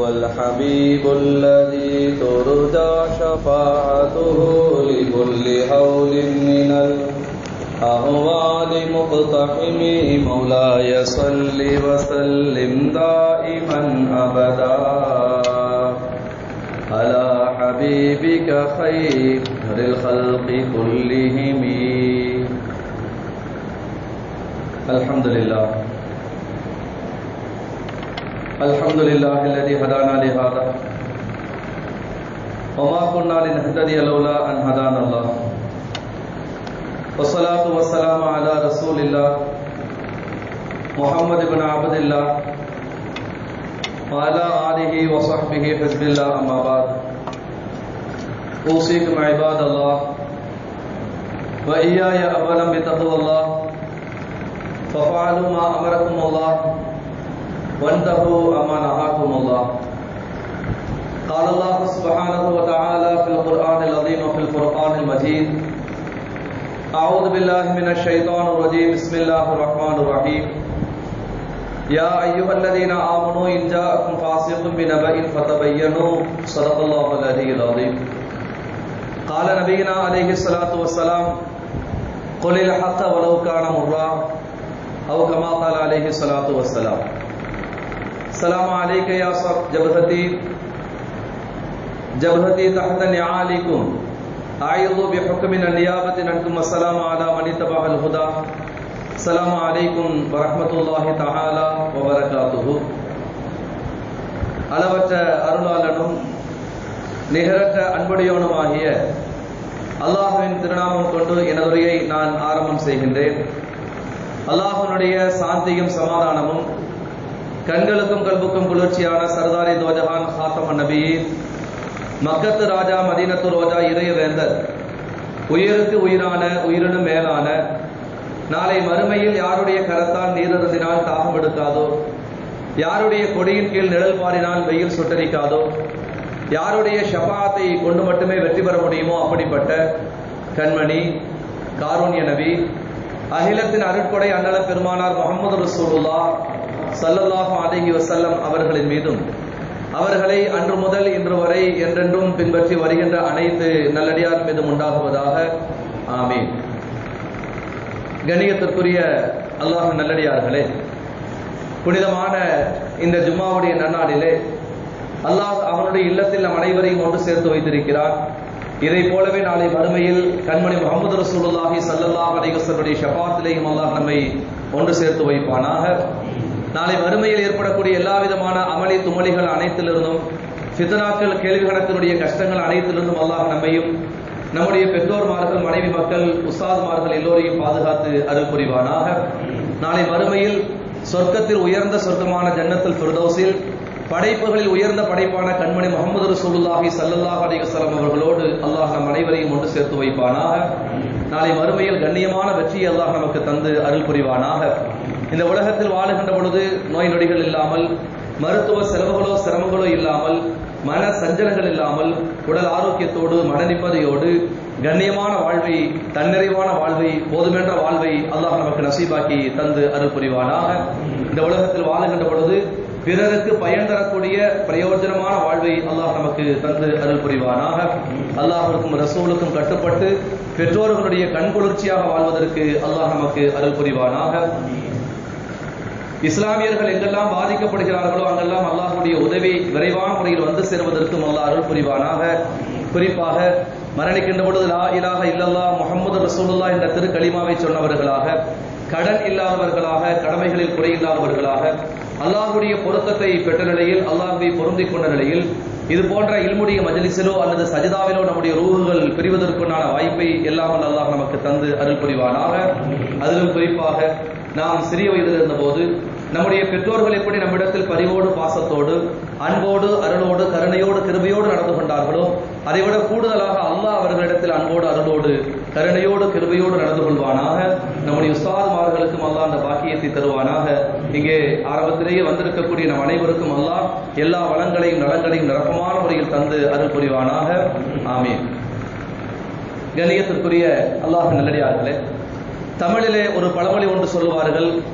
هو الحبيب الذي ترجى شفاعته لكل هول من الأهوال مقتحم مولاي صل وسلم دائما أبدا على حبيبك خير الخلق كلهم. الحمد لله الذي هدانا لهذا وما كنا لنهتدي لولا أن هدانا الله والصلاة والسلام على رسول الله محمد بن عبد الله وعلى آله وصحبه حزب الله. أما بعد أوصيكم عباد الله وإياي أولا بتقوى الله ففعلوا ما أمركم الله وانتهوا أما نهاكم الله. قال الله سبحانه وتعالى في القرآن العظيم وفي الفرقان المجيد: أعوذ بالله من الشيطان الرجيم. بسم الله الرحمن الرحيم. يا أيها الذين آمنوا إن جاءكم فاسق بنبأ فتبينوا. صدق الله العلي العظيم. قال نبينا عليه الصلاة والسلام: قل الحق ولو كان مرا، أو كما قال عليه الصلاة والسلام. السلام عليك يا صف جبهتي تحت نعالكم أعيذ بحكم النيابة عنكم. السلام على من اتبع الهدى. السلام عليكم ورحمة الله تعالى وبركاته. அளவற்ற அருளாளனும் நிகரற்ற அன்புடையவனுமாகிய அல்லாஹ்வின் திருநாமம் கொண்டு எனதுரையை நான் ஆரம்பம் செய்கின்றேன். அல்லாஹ்வினுடைய சாந்தியும் சமாதானமும் கண்களுக்கும் கல்புக்கும் குளிர்ச்சியான சர்தாரி தோஜஹான் ஹாத்தமன் நபியின் மக்கத்து ராஜா மதீனத்து ரோஜா இறைவேந்தர் உயிருக்கு உயிரான உயிரினும் மேலான நாளை மறுமையில் யாருடைய கரத்தால் நீரருந்தினால் தாகம் எடுக்காதோ, யாருடைய கொடியின் கீழ் நிழல் பாரினால் வெயில் சுட்டரிக்காதோ, யாருடைய ஷஃபாத்தை கொண்டு மட்டுமே வெற்றி பெற முடியுமோ அப்படிப்பட்ட கண்மணி காருண்ய நபி அகிலத்தின் அருட்கொடை அண்ணலம் பெருமானார் முஹம்மது ரசூலுல்லாஹ் ஸல்லல்லாஹு அலைஹி வஸல்லம் அவர்களின் மீதும் அவர்களை அன்று முதல் இன்று வரை என்றென்றும் பின்பற்றி வருகின்ற அனைத்து நல்லடியார் மீதும் உண்டாகுவதாக. ஆமீன். கண்ணியத்திற்குரிய அல்லாஹ் நல்லடியார்களே, புனிதமான இந்த ஜும்மாவுடைய நன்னாளிலே அல்லாஹ் அவனுடைய இல்லத்தில் நம் அனைவரையும் ஒன்று சேர்த்து வைத்திருக்கிறார். இதை போலவே நாளை மறுமையில் கண்மணி முஹம்மது ரசூலுல்லாஹி ஸல்லல்லாஹு அலைஹி வஸல்லம் ஷஃபாத்திலேயும் அல்லாஹ் நம்மை ஒன்று சேர்த்து வைப்பானாக. நாளை மறுமையில் ஏற்படக்கூடிய எல்லா விதமான அமளி துமளிகள் அனைத்திலிருந்தும், ஃபித்னாக்கள் கேள்வி கணக்கினுடைய கஷ்டங்கள் அனைத்திலிருந்தும் அல்லாஹ் நம்மையும் நம்முடைய பெற்றோர்மார்கள், மனைவி மக்கள், உஸ்தாதுமார்கள் எல்லோரையும் பாதுகாத்து அருள் புரிவானாக. நாளை மறுமையில் சொர்க்கத்தில் உயர்ந்த சொர்க்கமான ஜன்னத்துல் ஃபிர்தௌஸில் படைப்புகளில் உயர்ந்த படைப்பான கண்மணி முஹம்மது ரசூலுல்லாஹி ஸல்லல்லாஹு அலைஹி வஸல்லம் அவர்களோடு அல்லாஹ் நம் அனைவரையும் ஒன்று சேர்த்து வைப்பானாக. நாளை மறுமையில் கண்ணியமான வெற்றியை அல்லாஹ் நமக்கு தந்து அருள் புரிவானாக. இந்த உலகத்தில் வாழுகின்ற பொழுது நோய் நொடிகள் இல்லாமல், மருத்துவ செலவுகளோ சிரமங்களோ இல்லாமல், மன சஞ்சலங்கள் இல்லாமல், உடல் ஆரோக்கியத்தோடு மன நிம்மதியோடு கண்ணியமான வாழ்வை, தன்னிறைவான வாழ்வை, போதுமென்ற வாழ்வை அல்லாஹ் நமக்கு நசீபாக்கி தந்து அருள் புரிவானாக. இந்த உலகத்தில் வாழுகின்ற பொழுது பிறருக்கு பயன் தரக்கூடிய பிரயோஜனமான வாழ்வை அல்லாஹ் நமக்கு தந்து அருள் புரிவானாக. அல்லாஹ்விற்கும் ரசூலுக்கும் கட்டுப்பட்டு பெற்றோர்களுடைய கண்குளிர்ச்சியாக வாழ்வதற்கு அல்லாஹ் நமக்கு அருள் புரிவானாக. இஸ்லாமியர்கள் எங்கெல்லாம் பாதிக்கப்படுகிறார்களோ அங்கெல்லாம் அல்லாஹ்வுடைய உதவி விரைவான முறையில் வந்து சேருவதற்கும் அல்லாஹ் அருள் புரிவானாக. குறிப்பாக மரணிக்கின்ற பொழுது லா இலாஹ இல்லல்லாஹ் முஹம்மது ரசூலுல்லாஹ் என்ற திருக்கலிமாவை சொன்னவர்களாக, கடன் இல்லாதவர்களாக, கடமைகளில் குறையில்லாதவர்களாக, அல்லாஹ்வுடைய பொருத்தத்தை பெற்ற நிலையில், அல்லாஹ்வை பொருந்திக் கொண்ட நிலையில் இது போன்ற இல்முடைய மஜ்லிஸிலோ அல்லது சஜிதாவிலோ நம்முடைய ரூஹுகள் பிரிவதற்குண்டான வாய்ப்பை எல்லாம் அல்லாஹ் நமக்கு தந்து அருள் புரிவானாக. அதிலும் குறிப்பாக நாம் சிறிய வயதில் இருந்தபோது நம்முடைய பெற்றோர்கள் எப்படி நம்மிடத்தில் பரிவோடு, பாசத்தோடு, அன்போடு, அருளோடு, கருணையோடு, கிருபையோடு நடந்து கொண்டார்களோ அதைவிட கூடுதலாக அல்லாஹ் அவர்களிடத்தில் அன்போடு, அருளோடு, கருணையோடு, கிருபையோடு நடந்து கொள்வானாக. நம்முடைய உஸ்தாதுமார்களுக்கும் அல்லாஹ் அந்த பாக்கியத்தை தருவானாக. இங்கே ஆரம்பத்திலேயே வந்திருக்கக்கூடிய நம் அனைவருக்கும் அல்லாஹ் எல்லா வளங்களையும் நலங்களையும் நிரப்பமான முறையில் தந்து அருள் புரிவானாக. ஆமீன். கண்ணியத்திற்குரிய அல்லாஹ் நல்லடியார்களே, தமிழிலே ஒரு பழமொழி ஒன்று சொல்லுவார்கள்,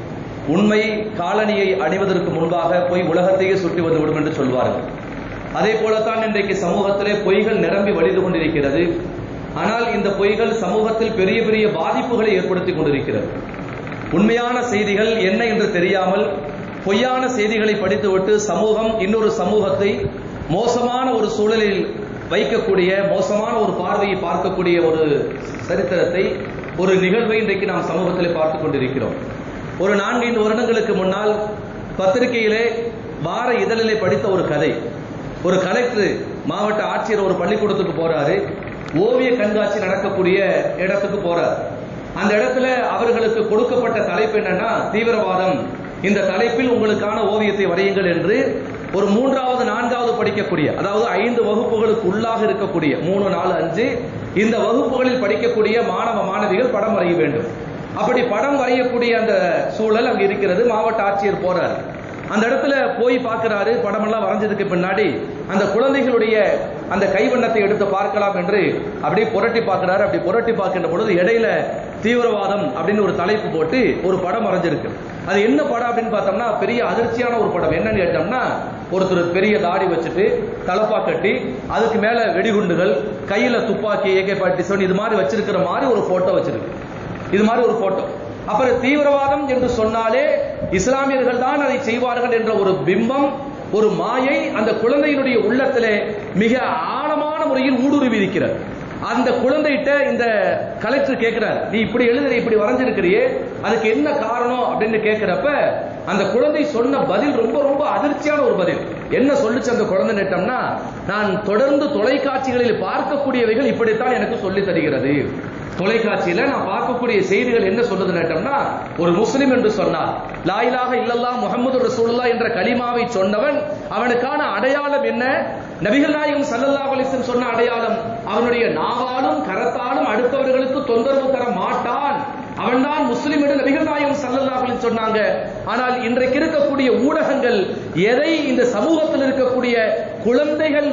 உண்மை காலணியை அணிவதற்கு முன்பாக பொய் உலகத்தையே சுற்றி வந்துவிடும் என்று சொல்வார்கள். அதே போலத்தான் இன்றைக்கு சமூகத்திலே பொய்கள் நிரம்பி வழிந்து கொண்டிருக்கிறது. ஆனால் இந்த பொய்கள் சமூகத்தில் பெரிய பெரிய பாதிப்புகளை ஏற்படுத்திக் கொண்டிருக்கிறது. உண்மையான செய்திகள் என்ன என்று தெரியாமல் பொய்யான செய்திகளை படித்துவிட்டு சமூகம் இன்னொரு சமூகத்தை மோசமான ஒரு சூழலில் வைக்கக்கூடிய, மோசமான ஒரு பார்வையை பார்க்கக்கூடிய ஒரு சரித்திரத்தை, ஒரு நிகழ்வை இன்றைக்கு நாம் சமூகத்தில் பார்த்துக் கொண்டிருக்கிறோம். ஒரு 4-5 வருடங்களுக்கு முன்னால் பத்திரிகையிலே வார இதழிலே படித்த ஒரு கதை. ஒரு கலெக்டர், மாவட்ட ஆட்சியர் ஒரு பள்ளிக்கூடத்துக்கு போறாரு. ஓவிய கண்காட்சி நடக்கக்கூடிய இடத்துக்கு போறார். அந்த இடத்துல அவர்களுக்கு கொடுக்கப்பட்ட தலைப்பு என்னன்னா, தீவிரவாதம். இந்த தலைப்பில் உங்களுக்கான ஓவியத்தை வரையுங்கள் என்று ஒரு 3வது 4வது படிக்கக்கூடிய, அதாவது 5 வகுப்புகளுக்கு உள்ளாக இருக்கக்கூடிய 3, 4, 5 இந்த வகுப்புகளில் படிக்கக்கூடிய மாணவ மாணவிகள் படம் வரைய வேண்டும். அப்படி படம் வரையக்கூடிய அந்த சூழல் அங்க இருக்கிறது. மாவட்ட ஆட்சியர் போறார். அந்த இடத்துல போய் பார்க்கிறாரு. படமெல்லாம் வரைஞ்சதுக்கு பின்னாடி அந்த குழந்தைகளுடைய அந்த கைவண்ணத்தை எடுத்து பார்க்கலாம் என்று அப்படியே புரட்டி பார்க்கிறாரு. அப்படி புரட்டி பார்க்கின்ற பொழுது இடையில தீவிரவாதம் அப்படின்னு ஒரு தலைப்பு போட்டு ஒரு படம் வரைஞ்சிருக்கு. அது என்ன படம் அப்படின்னு பார்த்தோம்னா, பெரிய அதிர்ச்சியான ஒரு படம். என்னன்னு கேட்டோம்னா, ஒருத்தர் பெரிய தாடி வச்சுட்டு தலப்பா கட்டி அதுக்கு மேல வெடிகுண்டுகள், கையில துப்பாக்கி, AK-47 இது மாதிரி வச்சிருக்கிற மாதிரி ஒரு போட்டோ வச்சிருக்கு. இது மாதிரி ஒரு போட்டோ. அப்புறம் தீவிரவாதம் என்று சொன்னாலே இஸ்லாமியர்கள் தான் அதை செய்வார்கள் என்ற ஒரு பிம்பம், ஒரு மாயை அந்த குழந்தையினுடைய உள்ளத்திலே மிக ஆழமான முறையில் ஊடுருவி இருக்கிறது. அந்த குழந்தைகிட்ட இந்த கலெக்டர் கேட்கிறார், நீ இப்படி எழுதுற, இப்படி வரைஞ்சிருக்கிறியே, அதுக்கு என்ன காரணம் அப்படின்னு கேட்கிறப்ப அந்த குழந்தை சொன்ன பதில் ரொம்ப ரொம்ப அதிர்ச்சியான ஒரு பதில். என்ன சொல்லிச்சு அந்த குழந்தை நேட்டம்னா, நான் தொடர்ந்து தொலைக்காட்சிகளில் பார்க்கக்கூடியவைகள் இப்படித்தான் எனக்கு சொல்லி தருகிறது. தொலைக்காட்சியில நான் பார்க்கக்கூடிய செய்திகள் என்ன சொல்றது நேட்டம்னா, ஒரு முஸ்லிம் என்று சொன்னார், லா இலாஹ இல்லல்லாஹ் முஹம்மது ரசூலுல்லாஹ் என்ற கலிமாவை சொன்னவன், அவனுக்கான அடையாளம் என்ன? நபிகள் நாயகம் ஸல்லல்லாஹு அலைஹி வஸல்லம் சொன்ன அடையாளம், அவனுடைய நாவாலும் கரத்தாலும் அடுத்தவர்களுக்கு தொந்தரவு தர மாட்டான், அவன்தான் முஸ்லிம் என்று நபிகள் நாயகம் ஸல்லல்லாஹு அலைஹி வஸல்லம் சொன்னாங்க. ஆனால் இன்றைக்கு இருக்கக்கூடிய ஊடகங்கள் எதை இந்த சமூகத்தில் இருக்கக்கூடிய குழந்தைகள்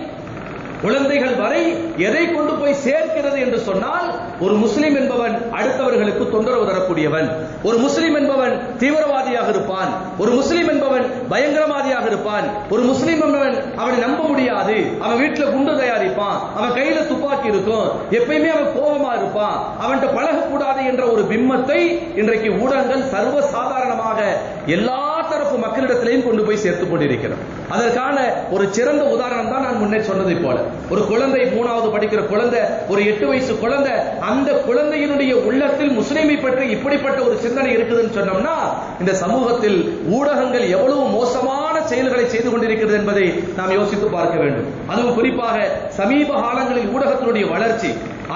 வரை எதை கொண்டு போய் சேர்க்கிறது என்று சொன்னால், ஒரு முஸ்லிம் என்பவன் அடுத்தவர்களுக்கு தொந்தரவு தரக்கூடியவன், ஒரு முஸ்லிம் என்பவன் தீவிரவாதியாக இருப்பான், ஒரு முஸ்லிம் என்பவன் பயங்கரவாதியாக இருப்பான், ஒரு முஸ்லிம் என்பவன் அவனை நம்ப முடியாது, அவன் வீட்டில் குண்டு தயாரிப்பான், அவன் கையில துப்பாக்கி இருக்கும், எப்பயுமே அவன் கோபமா இருப்பான், அவன்கிட்ட பழகக்கூடாது என்ற ஒரு பிம்பத்தை இன்றைக்கு ஊடகங்கள் சர்வ சாதாரணமாக எல்லா தரப்பு மக்களிடத்திலையும் கொண்டு போய் சேர்த்துக் கொண்டிருக்கிறது. அதற்கான ஒரு சிறந்த உதாரணம் தான் நான் முன்னே சொன்னதை போல, ஒரு குழந்தை 3வது படிக்கிற குழந்தை, ஒரு 8 வயசு குழந்தை, அந்த குழந்தையினுடைய உள்ளத்தில் முஸ்லிமை பற்றி இப்படிப்பட்ட ஒரு சிந்தனை இருக்குதுன்னு சொன்னோம்னா, இந்த சமூகத்தில் ஊடகங்கள் எவ்வளவு மோசமான செயல்களை செய்து கொண்டிருக்கிறது என்பதை நாம் யோசித்து பார்க்க வேண்டும். அதுவும் குறிப்பாக சமீப காலங்களில் ஊடகத்தினுடைய வளர்ச்சி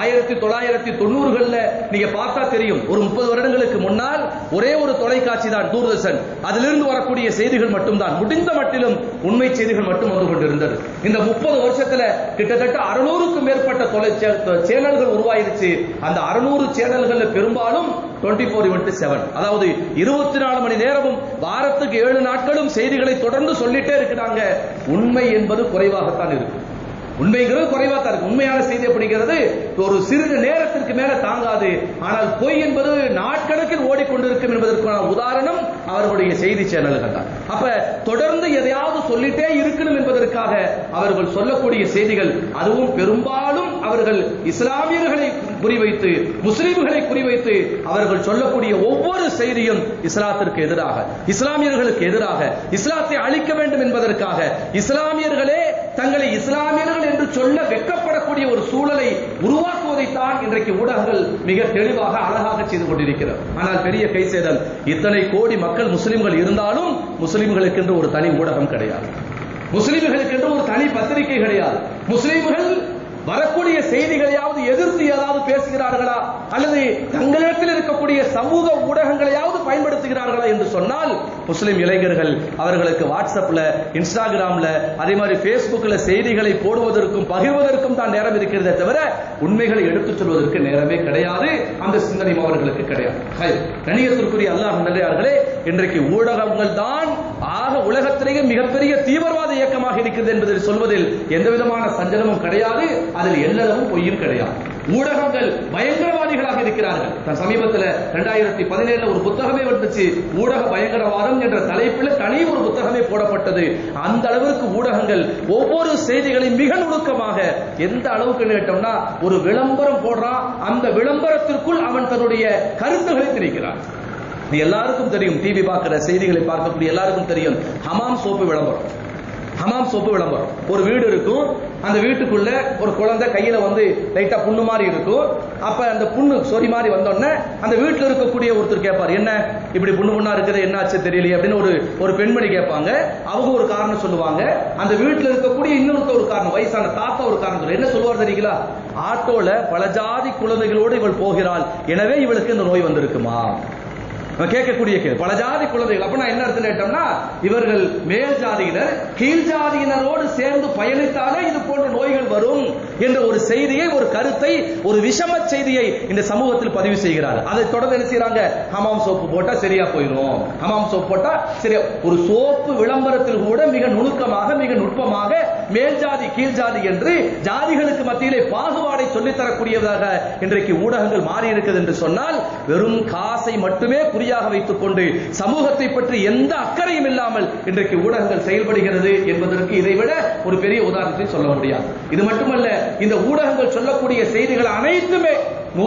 1990களில் நீங்க பார்த்தா தெரியும். ஒரு 30 வருடங்களுக்கு முன்னால் ஒரே ஒரு தொலைக்காட்சி தான், தூர்தர்ஷன். அதிலிருந்து வரக்கூடிய செய்திகள் மட்டும்தான், முடிந்த மட்டிலும் உண்மை செய்திகள் மட்டும் வந்து கொண்டிருந்தது. இந்த 30 வருஷத்துல கிட்டத்தட்ட 600க்கும் மேற்பட்ட சேனல்கள் உருவாயிருச்சு. அந்த 600 சேனல்கள் பெரும்பாலும் 24/7, அதாவது 24 மணி நேரமும் வாரத்துக்கு 7 நாட்களும் செய்திகளை தொடர்ந்து சொல்லிட்டே இருக்கிறாங்க. உண்மை என்பது குறைவாகத்தான் இருக்கு. உண்மைங்கிறது குறைவா தான் இருக்கு. உண்மையான செய்தி அப்படிங்கிறது ஒரு சிறிது நேரத்திற்கு மேல தாங்காது. ஆனால் பொய் என்பது நாட்கணக்கில் ஓடிக்கொண்டிருக்கும் என்பதற்கான உதாரணம் அவர்களுடைய செய்தி சேனல்கள் தான். அப்ப தொடர்ந்து எதையாவது சொல்லிட்டே இருக்கணும் என்பதற்காக அவர்கள் சொல்லக்கூடிய செய்திகள், அதுவும் பெரும்பாலும் அவர்கள் இஸ்லாமியர்களை குறிவைத்து, முஸ்லிம்களை குறிவைத்து அவர்கள் சொல்லக்கூடிய ஒவ்வொரு செய்தியும் இஸ்லாத்திற்கு எதிராக, இஸ்லாமியர்களுக்கு எதிராக, இஸ்லாத்தை அழிக்க வேண்டும் என்பதற்காக, இஸ்லாமியர்களே தங்களை இஸ்லாமியர்கள் என்று சொல்ல வெட்கப்படக்கூடிய ஒரு சூழலை உருவாக்குவதைத்தான் இன்றைக்கு ஊடகங்கள் மிக தெளிவாக அழகாக செய்து கொண்டிருக்கிறது. ஆனால் பெரிய கைசேதல், இத்தனை கோடி மக்கள் முஸ்லிம்கள் இருந்தாலும் முஸ்லிம்களுக்கு என்று ஒரு தனி ஊடகம் கிடையாது, முஸ்லிம்களுக்கு என்று ஒரு தனி பத்திரிகை கிடையாது. முஸ்லிம்கள் வரக்கூடிய செய்திகளையாவது எதிர்த்து ஏதாவது பேசுகிறார்களா, அல்லது தங்களிடத்தில் இருக்கக்கூடிய சமூக ஊடகங்களையாவது பயன்படுத்துகிறார்களா என்று சொன்னால், முஸ்லிம் இளைஞர்கள் அவர்களுக்கு வாட்ஸ்அப்ல, இன்ஸ்டாகிராம்ல, அதே மாதிரி பேஸ்புக்ல செய்திகளை போடுவதற்கும் பகிர்வதற்கும் தான் நேரம் இருக்கிறதே தவிர உண்மைகளை எடுத்துச் சொல்வதற்கு நேரமே கிடையாது. அந்த சிந்தனை அவர்களுக்கு கிடையாது. கண்ணியத்திற்குரிய அல்லாஹ் நல்லடியார்களே, இன்றைக்கு ஊடகங்கள் தான் ஆக உலகத்திலேயே மிகப்பெரிய தீவிரவாத இயக்கமாக இருக்கிறது என்பதில் சொல்வதில் எந்த விதமான சஞ்சலமும் கிடையாது. அதில் எல்லளவும் பொய்யும் கிடையாது. ஊடகங்கள் பயங்கரவாதி பயங்கரவாதிகளாக இருக்கிறார்கள். சமீபத்தில் 2017 ஒரு புத்தகமே வந்துச்சு, ஊடக பயங்கரவாதம் என்ற தலைப்பில் தனி ஒரு புத்தகமே போடப்பட்டது. அந்த அளவிற்கு ஊடகங்கள் ஒவ்வொரு செய்திகளையும் மிக நுணுக்கமாக, எந்த அளவுக்கு கேட்டோம்னா ஒரு விளம்பரம் போடுறான், அந்த விளம்பரத்திற்குள் அவன் தன்னுடைய கருத்துக்களை திணிக்கிறான். எல்லாருக்கும் தெரியும், டிவி பார்க்கிற செய்திகளை பார்க்கக்கூடிய எல்லாருக்கும் தெரியும், ஹமாம் சோப்பு விளம்பரம். ஹமாம் சோப்பு விளம்பரம். ஒரு வீடு இருக்கும், அந்த வீட்டுக்குள்ள ஒரு குழந்தை கையில லைட்டா புண்ணு மாதிரி இருக்கும். அப்ப அந்த புண்ணு சொறி மாதிரி வந்தோடனே அந்த வீட்டில் இருக்கக்கூடிய ஒருத்தர் கேட்பார், என்ன இப்படி புண்ணு புண்ணா இருக்குது, என்ன ஆச்சு தெரியலையே அப்படின்னு ஒரு பெண்மணி கேட்பாங்க. அவங்க ஒரு காரணம் சொல்லுவாங்க. அந்த வீட்டில் இருக்கக்கூடிய இன்னொருத்த ஒரு காரணம், வயசான தாத்தா ஒரு காரணம் சொல்லுவார். என்ன சொல்லுவார் தெரியுங்களா? ஆட்டோல பல ஜாதி குழந்தைகளோடு இவள் போகிறாள், எனவே இவளுக்கு இந்த நோய் வந்திருக்குமா? கேட்கக்கூடிய பல ஜாதி குழந்தைகள். அப்ப நான் என்ன அர்த்தம் கேட்டோம்னா, இவர்கள் மேல் ஜாதியினர் கீழ் ஜாதியினரோடு சேர்ந்து பயணித்தாலே இது போன்ற நோய்கள் வரும் என்ற ஒரு செய்தியை, ஒரு கருத்தை, ஒரு விஷம செய்தியை இந்த சமூகத்தில் பதிவு செய்கிறார். அதை தொடர்ந்து என்ன செய்யறாங்க? ஹமாம் சோப்பு போட்டா சரியா போயிடும், ஹமாம் சோப்பு போட்டா சரியா. ஒரு சோப்பு விளம்பரத்தில் கூட மிக நுணுக்கமாக, மிக நுட்பமாக மேல் ஜாதி கீழ் ஜாதி என்று ஜாதிகளுக்கு மத்தியிலே பாகுபாடை சொல்லித்தரக்கூடியதாக இன்றைக்கு ஊடகங்கள் மாறி இருக்குது என்று சொன்னால், வெறும் காசை மட்டுமே குறியாக வைத்துக் கொண்டு சமூகத்தை பற்றி எந்த அக்கறையும் இல்லாமல் இன்றைக்கு ஊடகங்கள் செயல்படுகிறது என்பதற்கு இதைவிட ஒரு பெரிய உதாரணத்தை சொல்ல முடியாது. இது மட்டுமல்ல, இந்த ஊடகங்கள் சொல்லக்கூடிய செய்திகள் அனைத்துமே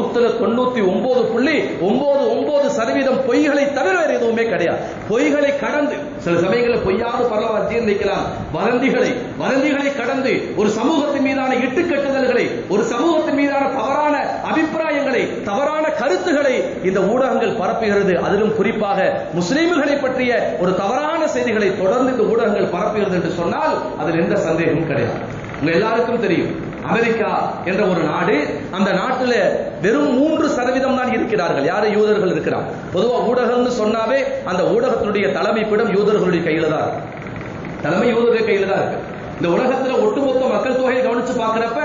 99.99% பொய்களை தவிர வேறு எதுவுமே கிடையாது. பொய்களை கடந்து, சில சமயங்களில் பொய்யாவது பரவாயில்ல ஜீர்ணிக்கலாம், வதந்திகளை கடந்து ஒரு சமூகத்தின் மீதான இட்டுக்கட்டுதல்களை, ஒரு சமூகத்தின் மீதான தவறான அபிப்பிராயங்களை, தவறான கருத்துக்களை இந்த ஊடகங்கள் பரப்புகிறது. அதிலும் குறிப்பாக முஸ்லிம்களை பற்றிய ஒரு தவறான செய்திகளை தொடர்ந்து இந்த ஊடகங்கள் பரப்புகிறது என்று சொன்னால் அதில் எந்த சந்தேகமும் கிடையாது. உங்க எல்லாருக்கும் தெரியும், அமெரிக்கா என்ற ஒரு நாடு, அந்த நாட்டில் வெறும் 3% தான் இருக்கிறார்கள். யாரு? யூதர்கள் இருக்கிறார். பொதுவா ஊடகம்னு சொன்னாவே அந்த ஊடகத்தினுடைய தலைமைப்பிடம் யூதர்களுடைய கையில தான் இருக்கு. தலைமை யூதர்கள் கையில தான் இருக்கு. இந்த உலகத்தில் ஒட்டுமொத்த மக்கள் தொகையை கவனிச்சு பார்க்கிறப்ப,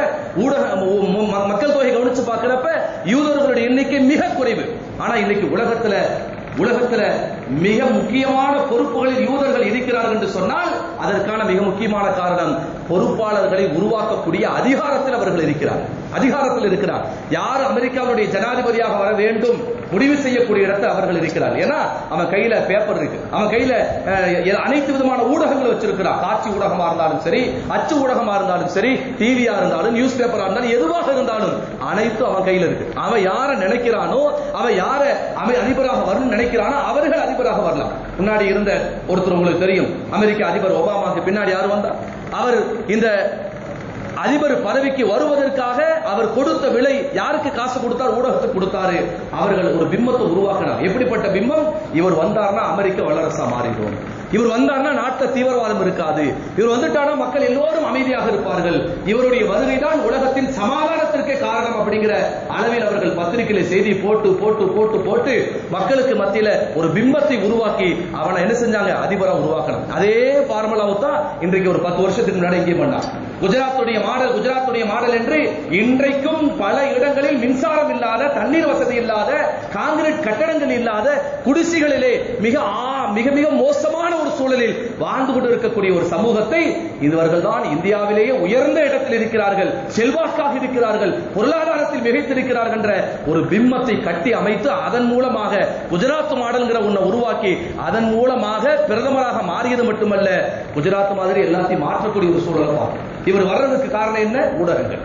மக்கள் தொகை கவனிச்சு பார்க்கிறப்ப யூதர்களுடைய எண்ணிக்கை மிக குறைவு. ஆனா இன்னைக்கு உலகத்துல மிக முக்கியமான பொறுப்புகளில் யூதர்கள் இருக்கிறார்கள் என்று சொன்னால் அதற்கான மிக முக்கியமான காரணம், பொறுப்பாளர்களை உருவாக்கக்கூடிய அதிகாரத்தில் அவர்கள் இருக்கிறார். யார் அமெரிக்காவுடைய ஜனாதிபதியாக வர வேண்டும் முடிவு செய்யக்கூடிய இடத்தில் அவர்கள் இருக்கிறார். ஏன்னா அவன் கையில பேப்பர் இருக்கு, அவன் கையில அனைத்து விதமான ஊடகங்கள் வச்சிருக்கிறார். காட்சி ஊடகமா இருந்தாலும் சரி, அச்சு ஊடகமா இருந்தாலும் சரி, டிவியா இருந்தாலும், நியூஸ் பேப்பரா இருந்தாலும், எதுவாக இருந்தாலும் அனைத்தும் அவன் கையில இருக்கு. அவன் யார நினைக்கிறானோ, அவன் யார அதிபராக வரணும் நினைக்கிறானோ அவர்கள் அதிபராக வரலாம். முன்னாடி இருந்த ஒருத்தர் உங்களுக்கு தெரியும், அமெரிக்க அதிபர் ஒபாமாக்கு பின்னாடி யார் வந்தா? அவர் இந்த அதிபர் பதவிக்கு வருவதற்காக அவர் கொடுத்த விலை, யாருக்கு காசு கொடுத்தார்? ஊடகத்துக்கு கொடுத்தாரு. அவர்கள் ஒரு பிம்பத்தை உருவாக்கினார். எப்படிப்பட்ட பிம்பம்? இவர் வந்தார்னா அமெரிக்க வல்லரசா மாறிடும், இவர் வந்தார்னா நாட்டில் தீவிரவாதம் இருக்காது, இவர் வந்துட்டானா மக்கள் எல்லோரும் அமைதியாக இருப்பார்கள், இவருடைய வருகைதான் உலகத்தின் சமாதானத்திற்கே காரணம் அப்படிங்கிற அளவில் அவர்கள் பத்திரிகையில செய்தி போட்டு போட்டு போட்டு போட்டு மக்களுக்கு மத்தியில ஒரு பிம்பத்தை உருவாக்கி அவனை என்ன செஞ்சாங்க? அதிபரா உருவாக்கணும். அதே பார்முலாவை தான் இன்றைக்கு ஒரு 10 வருஷத்துக்கு முன்னாடி இங்கே பண்ணார். குஜராத்துடைய மாடல் என்று இன்றைக்கும் பல இடங்களில் மின்சாரம் இல்லாத, தண்ணீர் வசதி இல்லாத, கான்கிரீட் கட்டடங்கள் இல்லாத குடிசைகளிலே மிக மிக மோசமான ஒரு சூழலில் வாழ்ந்து கொண்டு இருக்கக்கூடிய ஒரு சமூகத்தை இவர்கள் தான் இந்தியாவிலேயே உயர்ந்த இடத்தில் இருக்கிறார்கள், செல்வாக்காக இருக்கிறார்கள், பொருளாதாரத்தில் மிகைத்திருக்கிறார்கள் என்ற ஒரு பிம்பத்தை கட்டி அமைத்து அதன் மூலமாக குஜராத் மாடல்ங்கிற ஒன்றை உருவாக்கி அதன் மூலமாக பிரதமராக மாறியது மட்டுமல்ல, குஜராத் மாதிரி எல்லாத்தையும் மாற்றக்கூடிய ஒரு சூழல் தான். இவர் வர்றதுக்கு காரணம் என்ன? ஊடகங்கள்.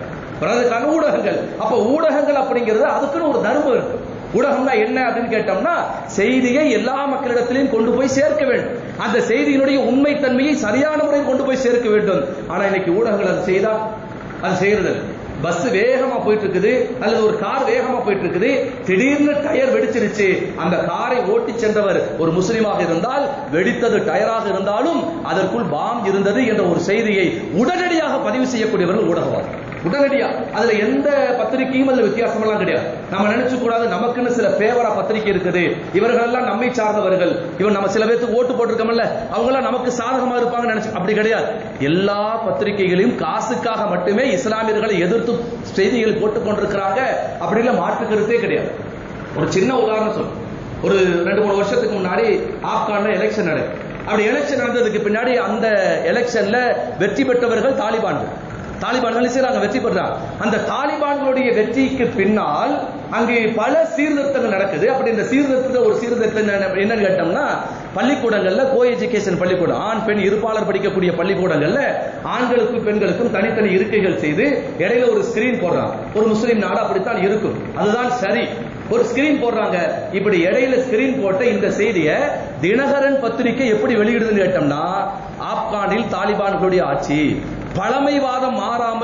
அப்ப ஊடகங்கள் அப்படிங்கிறது அதுக்குன்னு ஒரு தர்மம் இருக்கு. ஊடகம்னா என்ன அப்படின்னு கேட்டோம்னா, செய்தியை எல்லா மக்களிடத்திலையும் கொண்டு போய் சேர்க்க வேண்டும், அந்த செய்தியினுடைய உண்மை தன்மையை சரியான முறையில் கொண்டு போய் சேர்க்க வேண்டும். ஆனா இன்னைக்கு ஊடகங்கள் அது செய்தா? அது செய்யறது. பஸ் வேகமா போயிட்டு இருக்குது, அல்லது ஒரு கார் வேகமா போயிட்டு இருக்குது, திடீர்னு டயர் வெடிச்சிருச்சு. அந்த காரை ஓட்டி சென்றவர் ஒரு முஸ்லிமாக இருந்தால், வெடித்தது டயராக இருந்தாலும் அதற்குள் பாம் இருந்தது என்ற ஒரு செய்தியை உடனடியாக பதிவு செய்யக்கூடியவர்கள் ஊடகவாதிகள். உடனடியா அதுல எந்த பத்திரிகையும் அதுல வித்தியாசம் எல்லாம் கிடையாது. நம்ம நினைச்சு கூடாது நமக்குன்னு சில பேவரா பத்திரிகை இருக்குது, இவர்கள் எல்லாம் நம்மை சார்ந்தவர்கள், இவன் நம்ம சில பேருக்கு ஓட்டு போட்டிருக்கோம்ல அவங்க எல்லாம் நமக்கு சாதகமா இருப்பாங்க நினைச்சு, அப்படி கிடையாது. எல்லா பத்திரிகைகளையும் காசுக்காக மட்டுமே இஸ்லாமியர்களை எதிர்த்து செய்திகள் போட்டுக் கொண்டிருக்கிறாங்க, அப்படின்னா மாற்று கருத்தே கிடையாது. ஒரு சின்ன உதாரணம் சொல்ல, ஒரு 2-3 வருஷத்துக்கு முன்னாடி ஆப்கான்ல எலெக்ஷன் நடக்கும். அப்படி எலெக்ஷன் நடந்ததுக்கு பின்னாடி அந்த எலெக்ஷன்ல வெற்றி பெற்றவர்கள் தாலிபான்கள். தாலிபான்கள் செய்றாங்க, வெற்றி பெறாங்க. அந்த தாலிபான்களுடைய வெற்றிக்கு பின்னால் அங்கே பல சீர்திருத்தங்கள் நடக்குது. அப்படி இந்த சீர்திருத்தத்தை ஒரு சீர்திருத்தம் என்னன்னு கேட்டோம்னா, பள்ளிக்கூடங்கள்ல கோ எஜுகேஷன் பள்ளிக்கூடம், ஆண் பெண் இருப்பாளர் படிக்கக்கூடிய பள்ளிக்கூடங்கள்ல ஆண்களுக்கும் பெண்களுக்கும் தனித்தனி இருக்கைகள் செய்து இடையில ஒரு ஸ்கிரீன் போடுறாங்க. ஒரு முஸ்லீம் நாடு அப்படித்தான் இருக்கும், அதுதான் சரி. ஒரு ஸ்கிரீன் போடுறாங்க. இப்படி இடையில ஸ்கிரீன் போட்ட இந்த செய்தியை தினகரன் பத்திரிகை எப்படி வெளியிடுதுன்னு கேட்டோம்னா, ஆப்கானில் தாலிபான்களுடைய ஆட்சி, பழமைவாதம்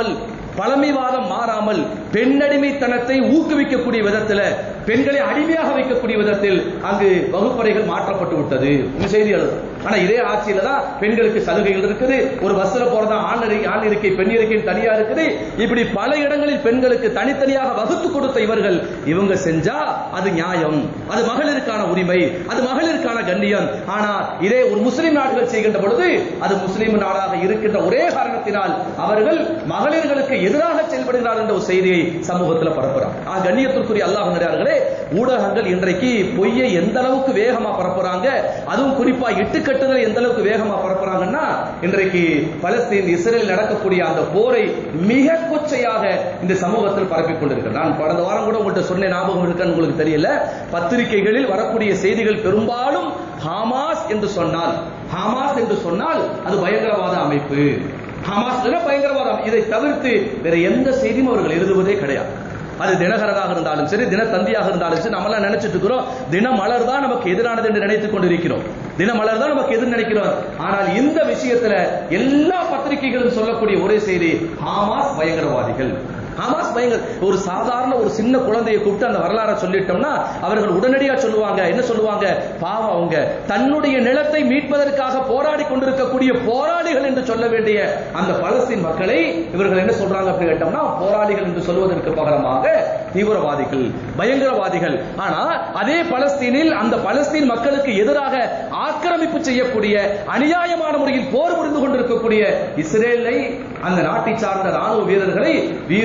மாறாமல் பெண்ணடிமைத்தனத்தை ஊக்குவிக்கக்கூடிய விதத்தில், பெண்களை அடிமையாக வைக்கக்கூடிய விதத்தில் அங்கு வகுப்பறைகள் மாற்றப்பட்டு விட்டது செய்தி எழுது. ஆனா இதே ஆட்சியில தான் பெண்களுக்கு சலுகைகள் இருக்குது. ஒரு பஸ்ல போறதா ஆண் இருக்கை பெண் இருக்கை தனியா இருக்குது. இப்படி பல இடங்களில் பெண்களுக்கு தனித்தனியாக வகுத்து கொடுத்த இவங்க செஞ்சா அது நியாயம், அது மகளிருக்கான உரிமை, அது மகளிருக்கான கண்ணியம். ஆனா இதே ஒரு முஸ்லிம் நாடுகள் செய்கின்ற பொழுது அது முஸ்லிம் நாடாக இருக்கின்ற ஒரே காரணத்தினால் அவர்கள் மகளிர்களுக்கு எதிராக செயல்படுகிறார் என்ற ஒரு செய்தியை சமூகத்தில் பரப்புறாங்க. கண்ணியத்திற்குரிய அல்லாஹ் நல்லடியார்களே, ஊடகங்கள் இன்றைக்கு பொய்யை எந்த அளவுக்கு வேகமா பரப்புறாங்க, அதுவும் குறிப்பா இட்டுக்கட்டுதல் எந்த அளவுக்கு வேகமா பரப்புறாங்கன்னா, இன்றைக்கு பலஸ்தீன் இஸ்ரேல் நடக்கக்கூடிய அந்த போரை மிக கொச்சையாக இந்த சமூகத்தில் பரப்பிக் கொண்டிருக்கிறார். நான் கடந்த வாரம் கூட உங்கள்கிட்ட சொன்ன ஞாபகம் இருக்குன்னு உங்களுக்கு தெரியல, பத்திரிகைகளில் வரக்கூடிய செய்திகள் பெரும்பாலும் ஹமாஸ் என்று சொன்னால் அது பயங்கரவாத அமைப்பு, ஹமாஸ் பயங்கரவாதம், இதை தவிர்த்து வேற எந்த செய்தியும் அவர்கள் எழுதுவதே கிடையாது. அது தினகரனாக இருந்தாலும் சரி, தினத்தந்தியாக இருந்தாலும் சரி, நம்ம எல்லாம் நினைச்சிட்டு இருக்கிறோம் தினமலர் தான் நமக்கு எதிரானது என்று நினைத்துக் கொண்டிருக்கிறோம். தினமலர் தான் நமக்கு எதிர் நினைக்கிறோம். ஆனால் இந்த விஷயத்துல எல்லா பத்திரிகைகளும் சொல்லக்கூடிய ஒரே செய்தி, ஹமாஸ் பயங்கரவாதிகள். ஒரு சாதாரண ஒரு சின்ன குழந்தையை கூப்பிட்டு அந்த வரலாறை சொல்லிட்டோம்னா அவர்கள் உடனடியாக சொல்லுவாங்க, என்ன சொல்லுவாங்க, பாவம் அவங்க தன்னுடைய நிலத்தை மீட்பதற்காக போராடி கொண்டிருக்கக்கூடிய போராளிகள் என்று சொல்ல வேண்டிய அந்த பலஸ்தீன் மக்களை இவர்கள் என்ன சொல்றாங்க அப்படி கேட்டோம்னா, போராளிகள் என்று சொல்வதற்கு பகரமாக தீவிரவாதிகள், பயங்கரவாதிகள். ஆனா அதே பலஸ்தீனில் அந்த பலஸ்தீன் மக்களுக்கு எதிராக ஆக்கிரமிப்பு செய்யக்கூடிய, அநியாயமான முறையில் போர் புரிந்து கொண்டிருக்கக்கூடிய இஸ்ரேலை, அந்த நாட்டை சார்ந்த ராணுவ வீரர்களை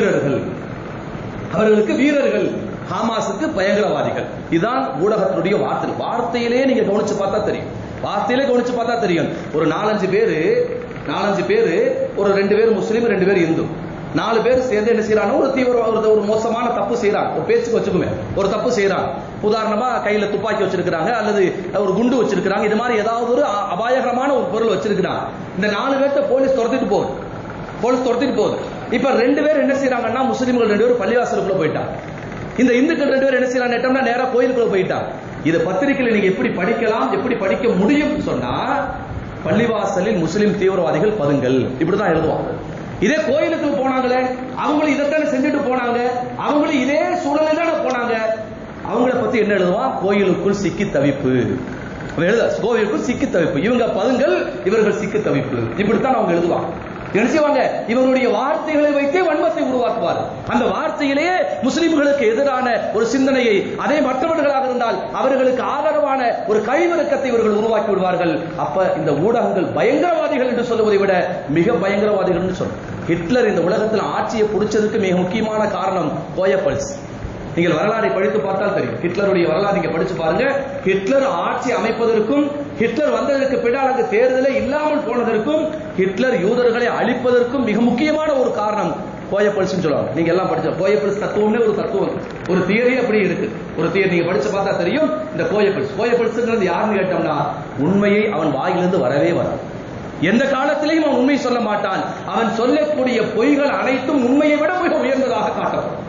அவர்களுக்கு வீரர்கள், ஹமாஸுக்கு பயங்கரவாதிகள். இதுதான் ஊடகத்தினுடைய வார்த்தையிலே நீங்க கவனிச்சு பார்த்தா தெரியும். ஒரு 4-5 பேரு, ஒரு 2 பேர் முஸ்லீம், 2 பேர் இந்து, 4 பேர் சேர்ந்து என்ன செய்யறாங்க, ஒரு மோசமான தப்பு செய்யறாங்க. ஒரு பேச்சுக்கு வச்சுக்குமே, ஒரு தப்பு செய்யறாங்க. உதாரணமா கையில துப்பாக்கி வச்சிருக்காங்க அல்லது ஒரு குண்டு வச்சிருக்காங்க. இது மாதிரி ஏதாவது ஒரு அபாயகரமான ஒரு பொருள் வச்சிருக்காங்க. இந்த 4 பேர்த்த போலீஸ் துரத்திட்டு போகுது. இப்ப 2 பேர் என்ன செய்யறாங்கன்னா, முஸ்லிம்கள் 2 பேர் பள்ளிவாசலுக்குள்ள போயிட்டாங்க. இந்த இந்துக்கள் 2 பேர் என்ன செய்யறாங்க, நேரா கோயிலுக்குள்ள போயிட்டாங்க. இதை பத்திரிகையில நீங்க எப்படி படிக்கலாம், எப்படி படிக்க முடியும் சொன்னா, பள்ளிவாசலில் முஸ்லிம் தீவிரவாதிகள் பதுங்கல், இப்படிதான் எழுதுவாங்க. இதே கோயிலுக்கு போனாங்களே, அவங்களும் இதைத்தானே செஞ்சுட்டு போனாங்க, அவங்களும் இதே சூழலில் தானே போனாங்க. அவங்கள பத்தி என்ன எழுதுவான், கோயிலுக்குள் சிக்கி தவிப்பு, கோவிலுக்குள் சிக்கி தவிப்பு, இவங்க பதுங்கல், இவர்கள் சிக்கி தவிப்பு, இப்படித்தான் அவங்க எழுதுவாங்க. நினைச்சுவாங்க, இவருடைய வார்த்தைகளை வைத்தே வன்மத்தை உருவாக்குவார். அந்த வார்த்தையிலேயே முஸ்லிம்களுக்கு எதிரான ஒரு சிந்தனையை, அதே மற்றவர்களாக இருந்தால் அவர்களுக்கு ஆதரவான ஒரு கைவிறக்கத்தை இவர்கள் உருவாக்கி விடுவார்கள். அப்ப இந்த ஊடகங்கள் பயங்கரவாதிகள் என்று சொல்லுவதை விட மிக பயங்கரவாதிகள் என்று சொல்லும். ஹிட்லர் இந்த உலகத்தில் ஆட்சியை பிடிச்சதுக்கு மிக முக்கியமான காரணம் கோயப்பல்ஸ். நீங்கள் வரலாறை படித்து பார்த்தால் தெரியும். ஹிட்லருடைய வரலாறு நீங்க படிச்சு பாருங்க. ஹிட்லர் ஆட்சி அமைப்பதற்கும், ஹிட்லர் வந்ததற்கு பின்னால் அங்கு தேர்தலே இல்லாமல் போனதற்கும், ஹிட்லர் யூதர்களை அழிப்பதற்கும் மிக முக்கியமான ஒரு காரணம் கோயப்பல்ஸ் சொல்லுவாங்க. நீங்க எல்லாம் படிச்ச கோயப்பல்ஸ் தத்துவம்னே ஒரு தத்துவம், ஒரு தியரி அப்படி இருக்கு. ஒரு தியரி நீங்க படிச்சு பார்த்தா தெரியும். இந்த கோயப்பல்ஸ் யாருன்னு கேட்டோம்னா, உண்மையை அவன் வாயிலிருந்து வரவே வராது. எந்த காலத்திலையும் அவன் உண்மை சொல்ல மாட்டான். அவன் சொல்லக்கூடிய பொய்கள் அனைத்தும் உண்மையை விட மிக உயர்ந்ததாக காட்டப்படும்.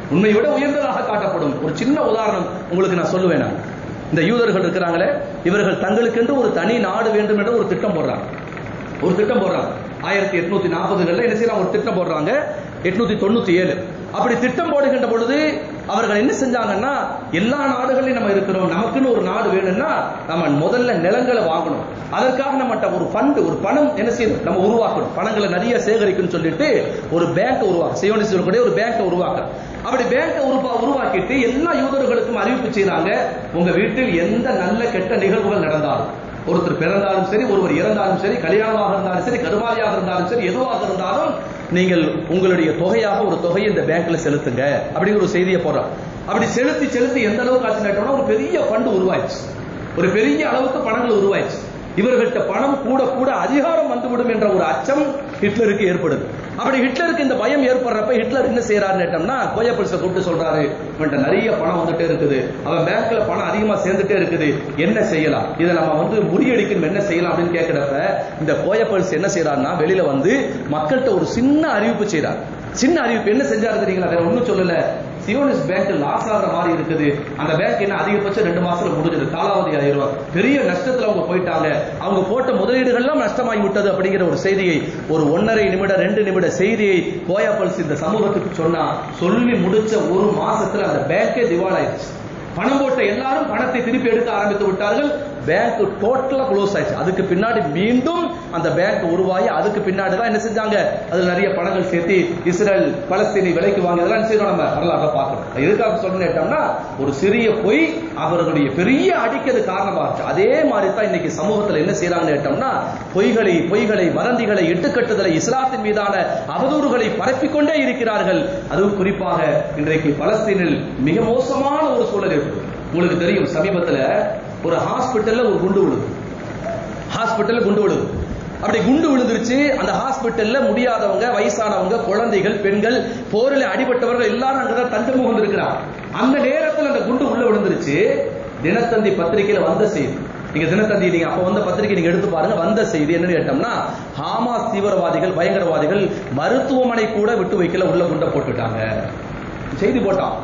ஒரு சின்ன உதாரணம் உங்களுக்கு நான் சொல்லுவேன். இந்த யூதர்கள் இருக்கிறாங்களே, இவர்கள் தங்களுக்கென்று ஒரு தனி நாடு வேண்டும் என்ற ஒரு திட்டம் போடுறாங்க. 1840களில் என்ன செய்யறாங்க, ஒரு திட்டம் போடுறாங்க. 897 அப்படி திட்டம் போடுகின்ற பொழுது அவர்கள் என்ன செஞ்சாங்கன்னா, எல்லா நாடுகளையும் நம்ம இருக்கிறோம், நமக்குன்னு ஒரு நாடு வேணும்னா நம்ம முதல்ல நிலங்களை வாங்கணும். அதற்காக நம்மகிட்ட ஒரு ஃபண்ட், ஒரு பணம் என்ன செய்யணும், நம்ம உருவாக்கணும், பணங்களை நிறைய சேகரிக்கணும்னு சொல்லிட்டு ஒரு பேங்க் சியோனிஸ்டுடைய ஒரு பேங்கை உருவாக்குறோம். அப்படி பேங்கை உருவாக்கிட்டு எல்லா யூதர்களுக்கும் அறிவிப்பு செய்யறாங்க, உங்க வீட்டில் எந்த நல்ல கெட்ட நிகழ்வுகள் நடந்தாலும், ஒருத்தர் பிறந்தாலும் சரி, ஒருவர் இறந்தாலும் சரி, கல்யாணமாக இருந்தாலும் சரி, கருமாதியாக இருந்தாலும் சரி, எதுவாக இருந்தாலும் நீங்கள் உங்களுடைய தொகையாக ஒரு தொகையை இந்த பேங்க்ல செலுத்துங்க அப்படிங்கிற ஒரு செய்தியை போடுறோம். அப்படி செலுத்தி எந்த அளவுக்கு ஆச்சு கேட்டோம்னா, ஒரு பெரிய ஃபண்ட் உருவாயிடுச்சு, ஒரு பெரிய அளவுக்கு பணங்கள் உருவாயிடுச்சு. இவர்கள்ட்ட பணம் கூட அதிகாரம் வந்துவிடும் என்ற ஒரு அச்சம் ஹிட்லருக்கு ஏற்படுது. அப்படி ஹிட்லருக்கு இந்த பயம் ஏற்படுறப்ப ஹிட்லர் என்ன செய்யறாருன்னு கோயப்பல்ஸை கூப்பிட்டு சொல்றாரு, இவன்ட்ட நிறைய பணம் வந்துட்டே இருக்குது, அவன் பேங்க்ல பணம் அதிகமா சேர்ந்துட்டே இருக்குது, என்ன செய்யலாம், இதை நம்ம முறியடிக்கணும், என்ன செய்யலாம் அப்படின்னு கேட்கிறப்ப இந்த கோயப்பல்ஸ் என்ன செய்யறாருன்னா வெளியில வந்து மக்கள்கிட்ட ஒரு சின்ன அறிவிப்பு செய்யறாரு. சின்ன அறிவிப்பு என்ன செஞ்சாரு தெரியுங்களா? வேற ஒன்னும் சொல்லல. சியோனிஸ்ட் பேங்க் லாஸ் ஆகிற மாதிரி இருக்குது, அந்த பேங்க் என்ன அதிகபட்சம் 2 மாசத்துல முடிஞ்சது, காலாவதி ஆயிரும், பெரிய நஷ்டத்துல அவங்க போயிட்டாங்க, அவங்க போட்ட முதலீடுகள்லாம் நஷ்டமாகி விட்டது அப்படிங்கிற ஒரு செய்தியை, ஒரு 1.5 நிமிடம் 2 நிமிட செய்தியை கோயப்பல்ஸ் இந்த சமூகத்துக்கு சொன்னா, சொல்லி முடிச்ச 1 மாசத்துல அந்த பேங்கே திவாலாயிருச்சு. பணம் போட்ட எல்லாரும் பணத்தை திருப்பி எடுக்க ஆரம்பித்து விட்டார்கள். பேங்க் டோட்டலா க்ளோஸ் ஆயிடுச்சு. அதுக்கு பின்னாடி மீண்டும் அந்த பேங்க் உருவாகி அதுக்கு பின்னாடி தான் என்ன செஞ்சாங்க, அதுல நிறைய பணங்கள் சேர்த்து இஸ்ரேல் பலஸ்தீனை விலைக்கு வாங்கி அதெல்லாம் செய்யணும். நம்ம வரலாற்றை பார்க்கணும். எதுக்காக சொன்னேன்னா, ஒரு சிறிய பொய் அவர்களுடைய பெரிய அடிக்கிறது காரணமாச்சு. அதே மாதிரி தான் இன்னைக்கு சமூகத்தில் என்ன செய்யறாங்கன்னு கேட்டோம்னா, பொய்களை வதந்திகளை இட்டுக்கட்டுதலை இஸ்லாத்தின் மீதான அவதூறுகளை பரப்பிக்கொண்டே இருக்கிறார்கள். அதுவும் குறிப்பாக இன்றைக்கு பலஸ்தீனில் மிக மோசமான ஒரு சூழல் இருக்கு. உங்களுக்கு தெரியும், சமீபத்தில் ஒரு ஹாஸ்பிட்டல்ல ஒரு குண்டு விழுது. அப்படி குண்டு விழுந்துருச்சு. அந்த ஹாஸ்பிட்டல்ல முடியாதவங்க, வயசானவங்க, குழந்தைகள், பெண்கள், போரில் அடிபட்டவர்கள் எல்லாரும் அங்கதான் தண்டு முகந்து இருக்கிறார். அந்த நேரத்தில் அந்த குண்டு உள்ள விழுந்துருச்சு. தினத்தந்தி பத்திரிகையில வந்த செய்தி, நீங்க தினத்தந்தி நீங்க அப்ப வந்த பத்திரிகை நீங்க எடுத்து பாருங்க. வந்த செய்தி என்னன்னு கேட்டோம்னா, ஹமாஸ் தீவிரவாதிகள், பயங்கரவாதிகள் மருத்துவமனை கூட விட்டு வைக்கல, உள்ள குண்டை போட்டுட்டாங்க. செய்தி போட்டான்.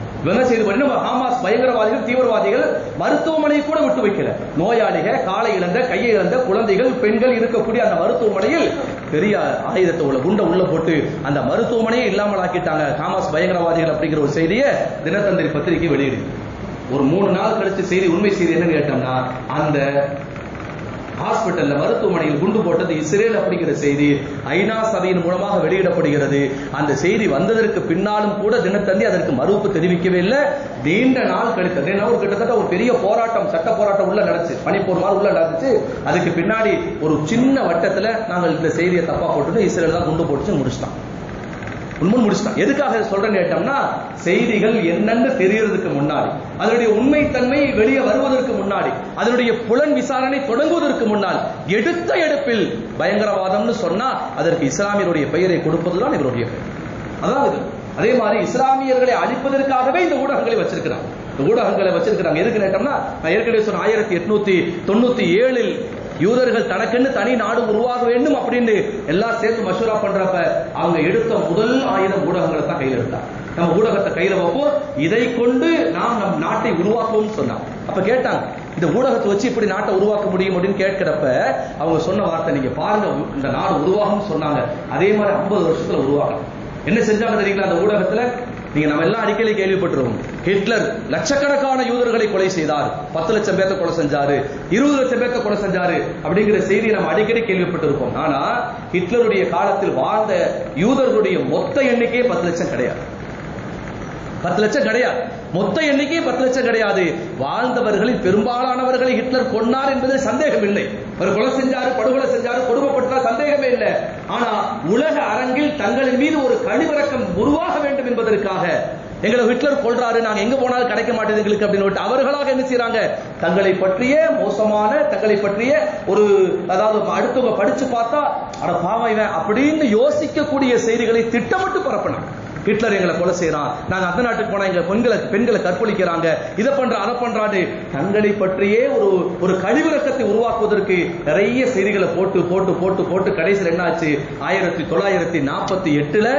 ஹமாஸ் பயங்கரவாதிகள், தீவிரவாதிகள் மருத்துவமனை கூட விட்டு வைக்கல. நோயாளிகள், காலை இழந்த, கையை இழந்த குழந்தைகள், பெண்கள் இருக்கக்கூடிய அந்த மருத்துவமனையில் பெரிய ஆயுதத்தை உள்ள குண்டை உள்ள போட்டு அந்த மருத்துவமனையை இல்லாமல் ஆக்கிட்டாங்க ஹமாஸ் பயங்கரவாதிகள் அப்படிங்கிற ஒரு செய்தியை தினத்தந்தி பத்திரிகை வெளியிடு. ஒரு 3 நாள் கழிச்சு செய்தி, உண்மை செய்தி என்னன்னு கேட்டோம்னா, அந்த ஹாஸ்பிட்டல்ல மருத்துவமனையில் குண்டு போட்டது இஸ்ரேல் அப்படிங்கிற செய்தி ஐநா சபையின் மூலமாக வெளியிடப்படுகிறது. அந்த செய்தி வந்ததற்கு பின்னாலும் கூட தினத்தந்தி அதற்கு மறுப்பு தெரிவிக்கவே இல்லை. நீண்ட நாள் கழித்தது கிட்டத்தட்ட ஒரு பெரிய போராட்டம், சட்ட போராட்டம் உள்ள நடந்துச்சு, பனிப்போர் மாதிரி உள்ள நடந்துச்சு. அதுக்கு பின்னாடி ஒரு சின்ன வட்டத்துல நாங்கள் இந்த செய்தியை தப்பா போட்டுட்டு இஸ்ரேல் தான் குண்டு போட்டு முடிச்சிட்டான். எதுக்காக சொல்றேன்னு கேட்டோம்னா, செய்திகள் என்னன்னு தெரியறதுக்கு முன்னாடி, அதனுடைய உண்மைத்தன்மை வெளியே வருவதற்கு முன்னாடி, அதனுடைய புலன் விசாரணை தொடங்குவதற்கு முன்னால் எடுத்த எடுப்பில் பயங்கரவாதம்னு சொன்னா அதற்கு இஸ்லாமியருடைய பெயரை கொடுப்பதுதான் இவருடைய பெயர். அதாவது அதே மாதிரி இஸ்லாமியர்களை அழிப்பதற்காகவே இந்த ஊடகங்களை வச்சிருக்கிறாங்க. எதுக்கு கேட்டோம்னா, நான் ஏற்கனவே சொன்ன 1897 யூதர்கள் தனக்கென்று தனி நாடு உருவாக வேண்டும் அப்படின்னு எல்லாம் சேர்த்து மசூரா பண்றப்ப அவங்க எடுத்த முதல் ஆயுதம் ஊடகங்களை தான் கையில் எடுத்தாங்க. நம்ம ஊடகத்தை கையில வைப்போம், இதை கொண்டு நாம் நம் நாட்டை உருவாக்குவோம் சொன்னாங்க. அப்ப கேட்டாங்க, இந்த ஊடகத்தை வச்சு இப்படி நாட்டை உருவாக்க முடியும் அப்படின்னு கேட்கிறப்ப அவங்க சொன்ன வார்த்தை, நீங்க பாருங்க இந்த நாடு உருவாகும் சொன்னாங்க. அதே மாதிரி 50 வருஷத்துல உருவாகலாம். என்ன செஞ்சாங்க தெரியுங்களா? அந்த ஊடகத்துல நீங்க நம்ம எல்லாம் அடிக்கடி கேள்விப்பட்டிருக்கோம், ஹிட்லர் லட்சக்கணக்கான யூதர்களை கொலை செய்தார், 10 லட்சம் பேர்த்த கொலை செஞ்சாரு, 20 லட்சம் பேர்த்த கொலை செஞ்சாரு அப்படிங்கிற செய்தியை நம்ம அடிக்கடி கேள்விப்பட்டிருக்கோம். ஆனா ஹிட்லருடைய காலத்தில் வாழ்ந்த யூதர்களுடைய மொத்த எண்ணிக்கையே 10 லட்சம் கிடையாது. 10 லட்சம் கிடையாது. மொத்த எண்ணிக்கை 10 லட்சம் கிடையாது. வாழ்ந்தவர்களில் பெரும்பாலானவர்களை ஹிட்லர் கொன்னார் என்பதில் சந்தேகம் இல்லை. ஒரு கொலை செஞ்சாரு, படுகொலை செஞ்சாரு, கொடுமைப்பட்டார், சந்தேகமே இல்லை. ஆனா உலக அரங்கில் தங்களின் மீது ஒரு கழிவிறக்கம் உருவாக வேண்டும் என்பதற்காக எங்களை ஹிட்லர் கொள்றாரு, நாங்க எங்க போனாலும் கிடைக்க மாட்டேது எங்களுக்கு அப்படின்னு அவர்களாக என்ன செய்யறாங்க, தங்களை பற்றிய மோசமான, தங்களை பற்றிய ஒரு, அதாவது அடுத்தவங்க படிச்சு பார்த்தா அட பாவம் இவன் அப்படின்னு யோசிக்கக்கூடிய செய்திகளை திட்டமிட்டு பரப்பினாங்க. ஹிட்லர் எங்களை கொலை செய்யறான், நாங்க அந்த நாட்டுக்கு போனா எங்க பெண்களை கற்பழிக்கிறாங்க, இதை பண்ற அதை பண்றாரு, தங்களை பற்றியே ஒரு கழிவிறக்கத்தை உருவாக்குவதற்கு நிறைய செய்திகளை போட்டு போட்டு போட்டு போட்டு கடைசியில் என்ன ஆச்சு, 1948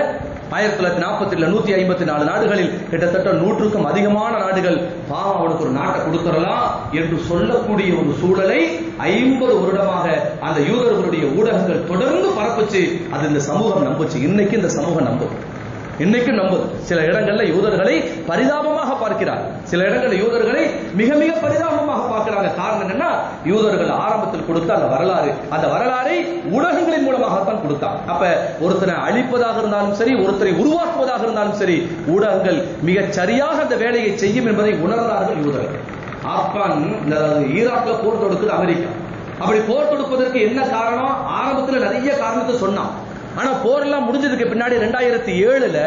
154 நாடுகளில் கிட்டத்தட்ட 100க்கும் அதிகமான நாடுகள் பாவம் அவனுக்கு ஒரு நாட்டை கொடுத்துடலாம் என்று சொல்லக்கூடிய ஒரு சூழலை 50 வருடமாக அந்த யூதர்களுடைய ஊடகங்கள் தொடர்ந்து பரப்புச்சு. அது இந்த சமூகம் நம்புச்சு. இன்னைக்கு இந்த சமூகம் நம்புது. சில இடங்கள்ல யூதர்களை பரிதாபமாக பார்க்கிறார், சில இடங்களில் யூதர்களை மிக மிக பரிதாபமாக பார்க்கிறாங்க. காரணம் என்னன்னா, யூதர்கள் ஆரம்பத்தில் கொடுத்த அந்த வரலாறை ஊடகங்களின் மூலமாகத்தான் கொடுத்தார். அப்ப ஒருத்தரை அழிப்பதாக இருந்தாலும் சரி, ஒருத்தரை உருவாக்குவதாக இருந்தாலும் சரி, ஊடகங்கள் மிக சரியாக அந்த வேலையை செய்யும் என்பதை உணர்ந்தார்கள் யூதர்கள். ஆப்கான், ஈராக்ல போர் தொடுக்குது அமெரிக்கா. அப்படி போர் தொடுப்பதற்கு என்ன காரணம்? ஆரம்பத்தில் நிறைய காரணத்தை சொன்னான். ஆனா போர் எல்லாம் முடிஞ்சதுக்கு பின்னாடி 2007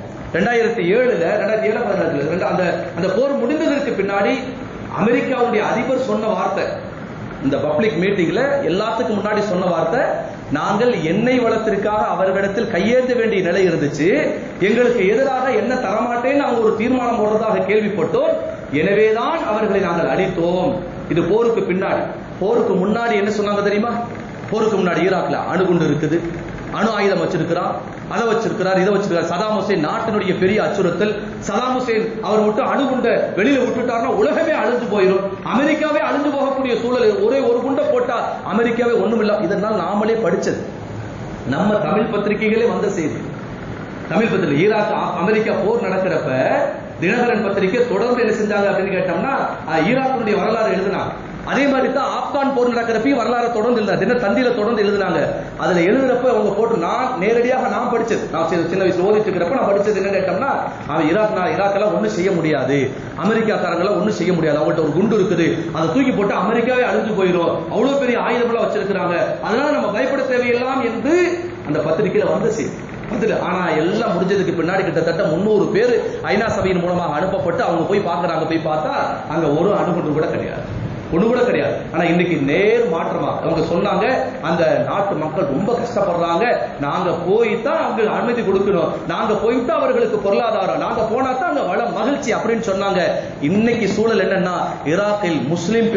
அந்த போர் முடிந்ததற்கு பின்னாடி அமெரிக்காவுடைய அதிபர் சொன்ன வார்த்தை, இந்த பப்ளிக் மீட்டிங்ல எல்லாத்துக்கும் முன்னாடி சொன்ன வார்த்தை, நாங்கள் எண்ணெய் வளத்திற்காக அவர்களிடத்தில் கையேற்ற வேண்டிய நிலை இருந்துச்சு. எங்களுக்கு எதிராக என்ன தரமாட்டேன்னு அவங்க ஒரு தீர்மானம் போடுறதாக கேள்விப்பட்டோம். எனவேதான் அவர்களை நாங்கள் அழித்தோம். இது போருக்கு பின்னாடி. போருக்கு முன்னாடி என்ன சொன்னாங்க தெரியுமா? போருக்கு முன்னாடி ஈராக்ல அணுகுண்டு இருக்குது, அணு ஆயுதம் வச்சிருக்கிறான், அதை வச்சிருக்கிறார், இதை வச்சிருக்கார். சதாம் ஹுசேன் நாட்டினுடைய பெரிய அச்சுறுத்தல். சதாம் ஹுசேன் அவர் மட்டும் அணுகுண்ட வெளியில விட்டுட்டார்னா உலகமே அழிஞ்சு போயிடும், அமெரிக்காவே அழிஞ்சு போகக்கூடிய சூழல். ஒரே ஒரு குண்டை போட்டா அமெரிக்காவே ஒண்ணும் இல்ல. இதனால் நாமளே படிச்சது, நம்ம தமிழ் பத்திரிகைகளே வந்த செய்தி. தமிழ் பத்திரிகை ஈராக் அமெரிக்கா போர் நடக்கிறப்ப தினகரன் பத்திரிகை தொடர்ந்து என்ன செஞ்சாங்க அப்படின்னு கேட்டோம்னா ஈராக்கினுடைய வரலாறு எழுதினாங்க. அதே மாதிரி தான் ஆப்கான் போர் நடக்கிறப்பையும் வரலாறு தொடர்ந்து எழுதினாங்க, தின தந்தியில தொடர்ந்து எழுதினாங்க. அதுல எழுதுறப்ப அவங்க போட்டு நான் நேரடியாக நான் படிச்சது, நான் சின்ன வயசுல ஓதிட்டு இருக்கிறப்ப நான் படிச்சது என்ன கேட்டோம்னா, அவன் ஈராக்கெல்லாம் ஒண்ணும் செய்ய முடியாது, அமெரிக்காக்காரங்களாம் ஒண்ணும் செய்ய முடியாது, அவங்கள்ட்ட ஒரு குண்டு இருக்குது, அதை தூக்கி போட்டு அமெரிக்காவே அழிஞ்சு போயிடும், அவ்வளவு பெரிய ஆயுதமெல்லாம் வச்சிருக்கிறாங்க, அதனால நம்ம பயப்பட தேவையில்லாம் என்று அந்த பத்திரிகையில வந்து செய்தி. ஆனா எல்லாம் முடிஞ்சதுக்கு பின்னாடி கிட்டத்தட்ட 300 பேர் ஐநா சபையின் மூலமாக அனுப்பப்பட்டு அவங்க போய் பார்க்கறாங்க. போய் பார்த்தா அங்க ஒரு அணுகுண்டு கூட கிடையாது, ஒண்ணு கூட கிடையாது. ஆனா இன்னைக்கு நேர் மாற்றமா அவங்க சொன்னாங்க, அந்த நாட்டு மக்கள் ரொம்ப கஷ்டப்படுறாங்க, நாங்க போய்தான் அவங்க அனுமதி கொடுக்கணும், நாங்க போய்தான் அவர்களுக்கு பொருளாதாரம், நாங்க போனா தான் அங்க வளம் மகிழ்ச்சி அப்படின்னு சொன்னாங்க. இன்னைக்கு சூழல் என்னன்னா, ஈராக்கில் முஸ்லிம்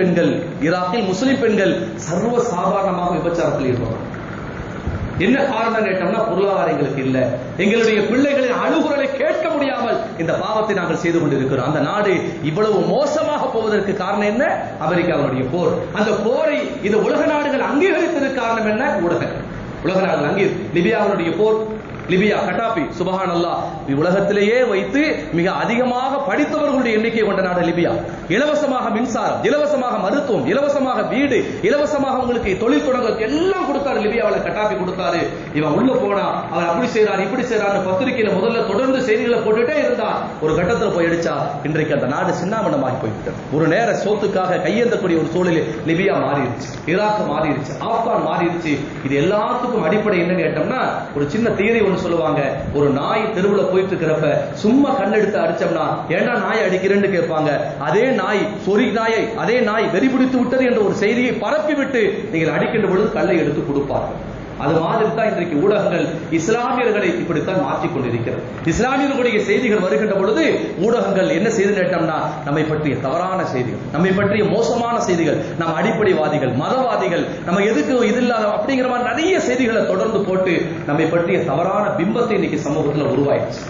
பெண்கள் சர்வ சாதாரணமாக விபச்சாரத்தில் இருப்பாங்க. என்ன காரணம் கேட்டோம்னா, பொருளாதாரம் எங்களுக்கு இல்ல, எங்களுடைய பிள்ளைகளின் அழுகுரலை கேட்க முடியாமல் இந்த பாவத்தை நாங்கள் செய்து கொண்டிருக்கிறோம். அந்த நாடு இவ்வளவு மோசமாக போவதற்கு காரணம் என்ன? அமெரிக்காவுடைய போர். அந்த போரை இந்த உலக நாடுகள் அங்கீகரித்ததற்கு காரணம் என்ன? உலக நாடுகள் அங்கீகரித்து. லிபியாவுடைய போர், லிபியா கட்டாபி சுபஹானல்லாஹ், உலகத்திலேயே வைத்து மிக அதிகமாக படித்தவர்களுடைய எண்ணிக்கை கொண்ட நாடு லிபியா. இலவசமாக மின்சாரம், இலவசமாக மருத்துவம், இலவசமாக வீடு, இலவசமாக உங்களுக்கு தொழில் தொடங்க எல்லாம் கொடுத்தாரு. லிபியாவில் கட்டாபி கொடுத்தாரு. இவன் உள்ள போனா அவர் அப்படி செய்யறாரு இப்படி செய்யறாரு பத்திரிகையில முதல்ல தொடர்ந்து செய்திகளை போட்டுட்டே இருந்தா, ஒரு கட்டத்தில் போய் அடிச்சா இன்றைக்கு அந்த நாடு சின்னாமணமாகி போய்விட்டது. ஒரு நேர சோத்துக்காக கையேந்தக்கூடிய ஒரு சூழலில் லிபியா மாறிடுச்சு, ஈராக் மாறிடுச்சு, ஆப்கான் மாறிடுச்சு. இது எல்லாத்துக்கும் அடிப்படை என்னன்னு கேட்டோம்னா, ஒரு சின்ன தியரி ஒன்று சொல்லுவாங்க. ஒரு நாய் தெருவுல போயிட்டு இருக்கிறப்ப சும்மா கண்ணெடுத்து அடிச்சோம்னா ஏண்டா நாய் அடிக்கிறேன்னு கேட்பாங்க. அதே நாய் அதே நாய் வெறி பிடித்து விட்டது என்ற ஒரு செய்தியை பரப்பி விட்டு நீங்கள் அடிக்கின்ற பொழுது கல்லை எடுத்து கொடுப்பார்கள். அது மாதிரி தான் இன்றைக்கு ஊடகங்கள் இஸ்லாமியர்களை இப்படித்தான் மாற்றிக் கொண்டிருக்கிறது. இஸ்லாமியர்களுடைய செய்திகள் வருகின்ற பொழுது ஊடகங்கள் என்ன செய்து கேட்டோம்னா, நம்மை பற்றிய தவறான செய்திகள், நம்மை பற்றிய மோசமான செய்திகள், நம்ம அடிப்படைவாதிகள், மதவாதிகள், நம்ம எதுக்கு இது இல்லாத அப்படிங்கிற மாதிரி நிறைய செய்திகளை தொடர்ந்து போட்டு நம்மை பற்றிய தவறான பிம்பத்தை இன்னைக்கு சமூகத்தில் உருவாயிடுச்சு.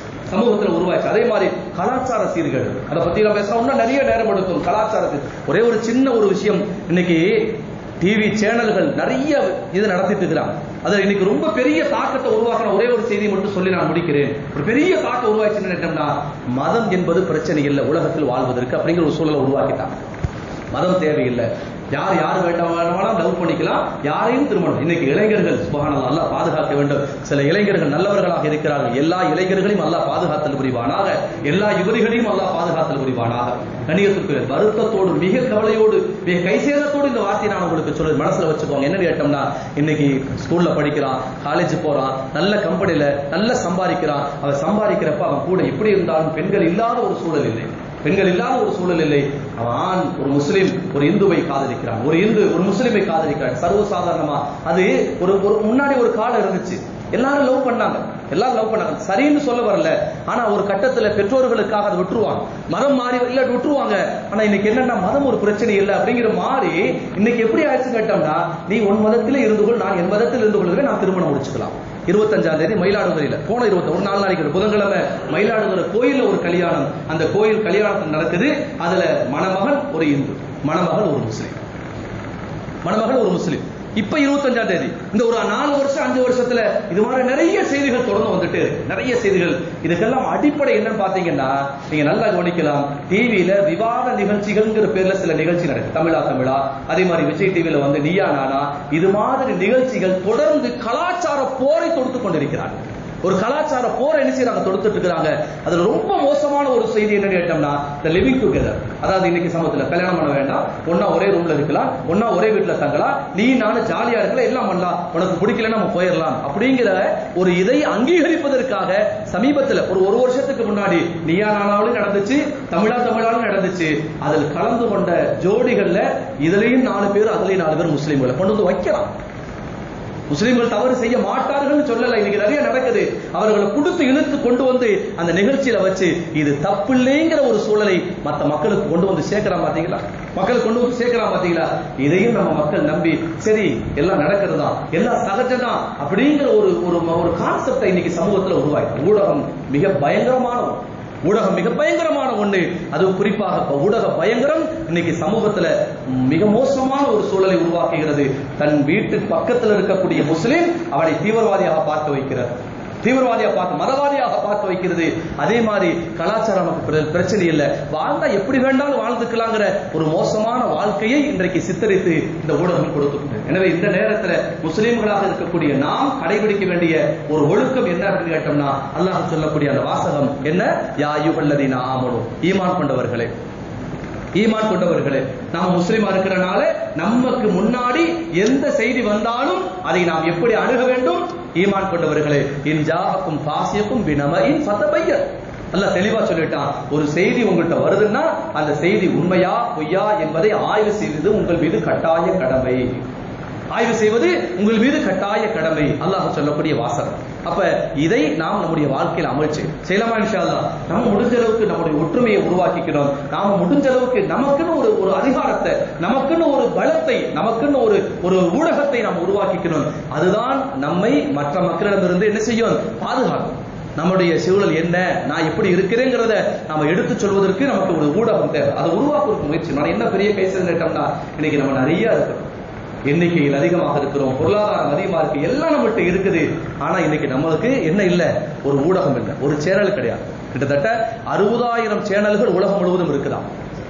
அதே மாதிரி கலாச்சார சீர்கேடு, அதை பத்தி நம்ம பேசுறோம்னா நிறைய நேரம் எடுக்கும். கலாச்சாரத்தில் ஒரே ஒரு சின்ன ஒரு விஷயம், இன்னைக்கு டிவி சேனல்கள் நிறைய இது நடத்திட்டு இருக்கிறாங்க. அதுல இன்னைக்கு ரொம்ப பெரிய தாக்கத்தை உருவாக்கின ஒரே ஒரு செய்தி மட்டும் சொல்லி நான் முடிக்கிறேன். ஒரு பெரிய தாக்கம் உருவாச்சுன்னா, மதம் என்பது பிரச்சனை இல்லை உலகத்தில் வாழ்வதற்கு அப்படிங்கிற ஒரு சூழலை உருவாக்கிட்டாங்க. மதம் தேவையில்லை, யார் வேண்டாம் லவ் பண்ணிக்கலாம், யாரையும் திருமணம். இன்னைக்கு இளைஞர்கள் சுபஹானல்லாஹ் அல்லாஹ் பாதுகாக்க வேண்டும். சில இளைஞர்கள் நல்லவர்களாக இருக்கிறார்கள். எல்லா இளைஞர்களையும் அல்லாஹ் பாதுகாத்தல் புரிவானாக, எல்லா யுவதிகளையும் அல்லாஹ் பாதுகாத்தல் புரிவானாக. கண்ணியத்திற்கு வருத்தத்தோடு, மிக கவலையோடு, மிக கைசேதத்தோடு இந்த வார்த்தையை நான் உங்களுக்கு சொல்ல மனசுல வச்சுக்கோங்க. என்ன கேட்டோம்னா, இன்னைக்கு ஸ்கூல்ல படிக்கிறான், காலேஜ் போறான், நல்ல கம்பெனில நல்ல சம்பாதிக்கிறான். அவன் சம்பாதிக்கிறப்ப அவன் கூட எப்படி இருந்தாலும் பெண்கள் இல்லாத ஒரு சூழல் இல்லை, அவன் ஒரு முஸ்லிம் ஒரு இந்துவை காதலிக்கிறான், ஒரு இந்து ஒரு முஸ்லிமை காதலிக்கிறான். சர்வசாதாரணமா அது ஒரு முன்னாடி ஒரு காலம் இருந்துச்சு, எல்லாரும் லவ் பண்ணாங்க, சரின்னு சொல்ல வரல. ஆனா ஒரு கட்டத்துல பெற்றோர்களுக்காக அதை விட்டுருவாங்க, மதம் மாறி இல்ல விட்டுருவாங்க. ஆனா இன்னைக்கு என்னன்னா, மதம் ஒரு பிரச்சனை இல்லை அப்படிங்கிற மாதிரி இன்னைக்கு எப்படி ஆயிடுச்சு கேட்டோம்னா, நீ உன் மதத்திலே இருந்து கொள், நான் என் மதத்தில் இருந்து கொள்கிறேன், நான் திருமணம் முடிச்சுக்கலாம். 25ஆம் தேதி மயிலாடுதுறையில போன 21 4 நாளைக்கு புதன்கிழமை மயிலாடுதுறை கோயில்ல ஒரு கல்யாணம். அந்த கோயில் கல்யாணம் நடக்குது. அதுல மணமகன் ஒரு இந்து, மணமகள் ஒரு முஸ்லிம். இப்ப 25ஆம் தேதி இந்த ஒரு 4 வருஷம் 5 வருஷத்துல இது மாதிரி நிறைய செய்திகள் தொடர்ந்து வந்துட்டு, நிறைய செய்திகள். இதுக்கெல்லாம் அடிப்படை என்னன்னு பாத்தீங்கன்னா, நீங்க நல்லா கவனிக்கலாம். டிவியில விவாத நிகழ்ச்சிகள்ங்கிற பேர்ல சில நிகழ்ச்சி நடக்குது, தமிழா, அதே மாதிரி விஜய் டிவியில வந்து நீயா நானா, இது மாதிரி நிகழ்ச்சிகள் தொடர்ந்து கலாச்சார போரை தொடுத்துக் கொண்டிருக்கிறார்கள். ஒரு கலாச்சார போர் என்ன செய்யறாங்க, தொடுத்துட்டு இருக்காங்க. அதுல ரொம்ப மோசமான ஒரு செய்தி என்ன கேட்டோம்னா, இந்த லிவிங் டுகெதர். அதாவது இன்னைக்கு சமூகத்துல கல்யாணம் பண்ண வேண்டாம், ஒன்னா ஒரே ரூம்ல இருக்கலாம், ஒன்னா ஒரே வீட்டுல தங்கலாம், நீ நானும் ஜாலியா இருக்கலாம், எல்லாம் பண்ணலாம், உனக்கு பிடிக்கல நம்ம போயிடலாம் அப்படிங்கிற ஒரு இதை அங்கீகரிப்பதற்காக சமீபத்தில் ஒரு வருஷத்துக்கு முன்னாடி நீயா நானாலும் நடந்துச்சு, தமிழாலும் நடந்துச்சு. அதில் கலந்து கொண்ட ஜோடிகள்ல இதுலயும் 4 பேர், அதுலயும் 4 பேர் முஸ்லீம்களை கொண்டு வந்து வைக்கலாம். முஸ்லிம்கள் தவறு செய்ய மாட்டார்கள் சொல்லல, இன்னைக்கு நிறைய நடக்குது. அவர்களை கொடுத்து இழுத்து கொண்டு வந்து அந்த நிகழ்ச்சியில வச்சு இது தப்பு இல்லைங்கிற ஒரு சூழலை மற்ற மக்களுக்கு கொண்டு வந்து சேர்க்கிறான் பாத்தீங்களா, மக்கள் கொண்டு வந்து சேர்க்கிறான் பாத்தீங்களா. இதையும் நம்ம மக்கள் நம்பி சரி எல்லாம் நடக்கிறதா, எல்லாம் சகஜம்தான் அப்படிங்கிற ஒரு கான்செப்டை இன்னைக்கு சமூகத்தில் உருவாக்கி. ஊடகம் மிக பயங்கரமான ஒண்ணு. அது குறிப்பாக ஊடக பயங்கரம் இன்னைக்கு சமூகத்துல மிக மோசமான ஒரு சூழலை உருவாக்குகிறது. தன் வீட்டு பக்கத்தில் இருக்கக்கூடிய முஸ்லிம் அவனை தீவிரவாதியாக பார்க்க வைக்கிறார், மதவாதியாக பார்க்க வைக்கிறது. அதே மாதிரி கலாச்சாரம் பிரச்சனை இல்லை, வாழ்ந்தா எப்படி வேண்டாலும் வாழ்ந்துக்கலாங்கிற ஒரு மோசமான வாழ்க்கையை இன்றைக்கு சித்தரித்து இந்த ஊடகம் கொடுத்துள்ளது. எனவே இந்த நேரத்தில் முஸ்லிம்களாக இருக்கக்கூடிய நாம் கடைபிடிக்க வேண்டிய ஒரு ஒழுக்கம் என்ன அப்படின்னு கேட்டோம்னா, அல்லாஹ் சொல்லக்கூடிய அந்த வாசகம் என்ன, யா அய்யுஹல்லதீன ஆமனூ, ஈமான் கொண்டவர்களே. நாம முஸ்லிமா இருக்கிறனால நமக்கு முன்னாடி எந்த செய்தி வந்தாலும் அதை நாம் எப்படி அணுக வேண்டும்? ஈமான் கொண்டவர்களே, இன் ஜாஅக்கும் ஃபாஸிகும் பினபஇன் ஃபதபய்யன். அல்லாஹ் தெளிவா சொல்லிட்டான், ஒரு செய்தி உங்கள்கிட்ட வருதுன்னா அந்த செய்தி உண்மையா பொய்யா என்பதை ஆய்வு செய்வது உங்கள் மீது கட்டாய கடமை. அல்லாஹ் சொல்லக்கூடிய வாசகம். அப்ப இதை நாம் நம்முடைய வாழ்க்கையில் அமல்ச்சு செய்யலாமா? இன்ஷா அல்லாஹ் நம்ம முடிஞ்ச அளவுக்கு நம்முடைய ஒற்றுமையை உருவாக்கிக்கணும். நாம முடிஞ்ச அளவுக்கு நமக்குன்னு ஒரு அதிகாரத்தை, நமக்குன்னு ஒரு பலத்தை, நமக்குன்னு ஒரு ஊடகத்தை நாம் உருவாக்கிக்கணும். அதுதான் நம்மை மற்ற மக்களிடமிருந்து என்ன செய்யும்? பாதுகாக்கும். நம்முடைய சூழல் என்ன, நான் எப்படி இருக்கிறேங்கிறத நாம எடுத்து சொல்வதற்கு நமக்கு ஒரு ஊடகம் தேவை. அதை உருவாக்குறதுக்கு முயற்சி. நான் என்ன பெரிய பேசுறேன்னு கேட்டோம்னா, இன்னைக்கு நம்ம நிறைய இருக்கிறோம், எண்ணிக்கையில் அதிகமாக இருக்கிறோம், பொருளாதாரம் அதிகமா இருக்கு, எல்லாம் நம்மகிட்ட இருக்குது. ஆனா இன்னைக்கு நம்மளுக்கு என்ன இல்ல? ஒரு ஊடகம் இல்லை, ஒரு சேனல் கிடையாது. கிட்டத்தட்ட 60,000 சேனல்கள் உலகம் முழுவதும் இருக்குதான்.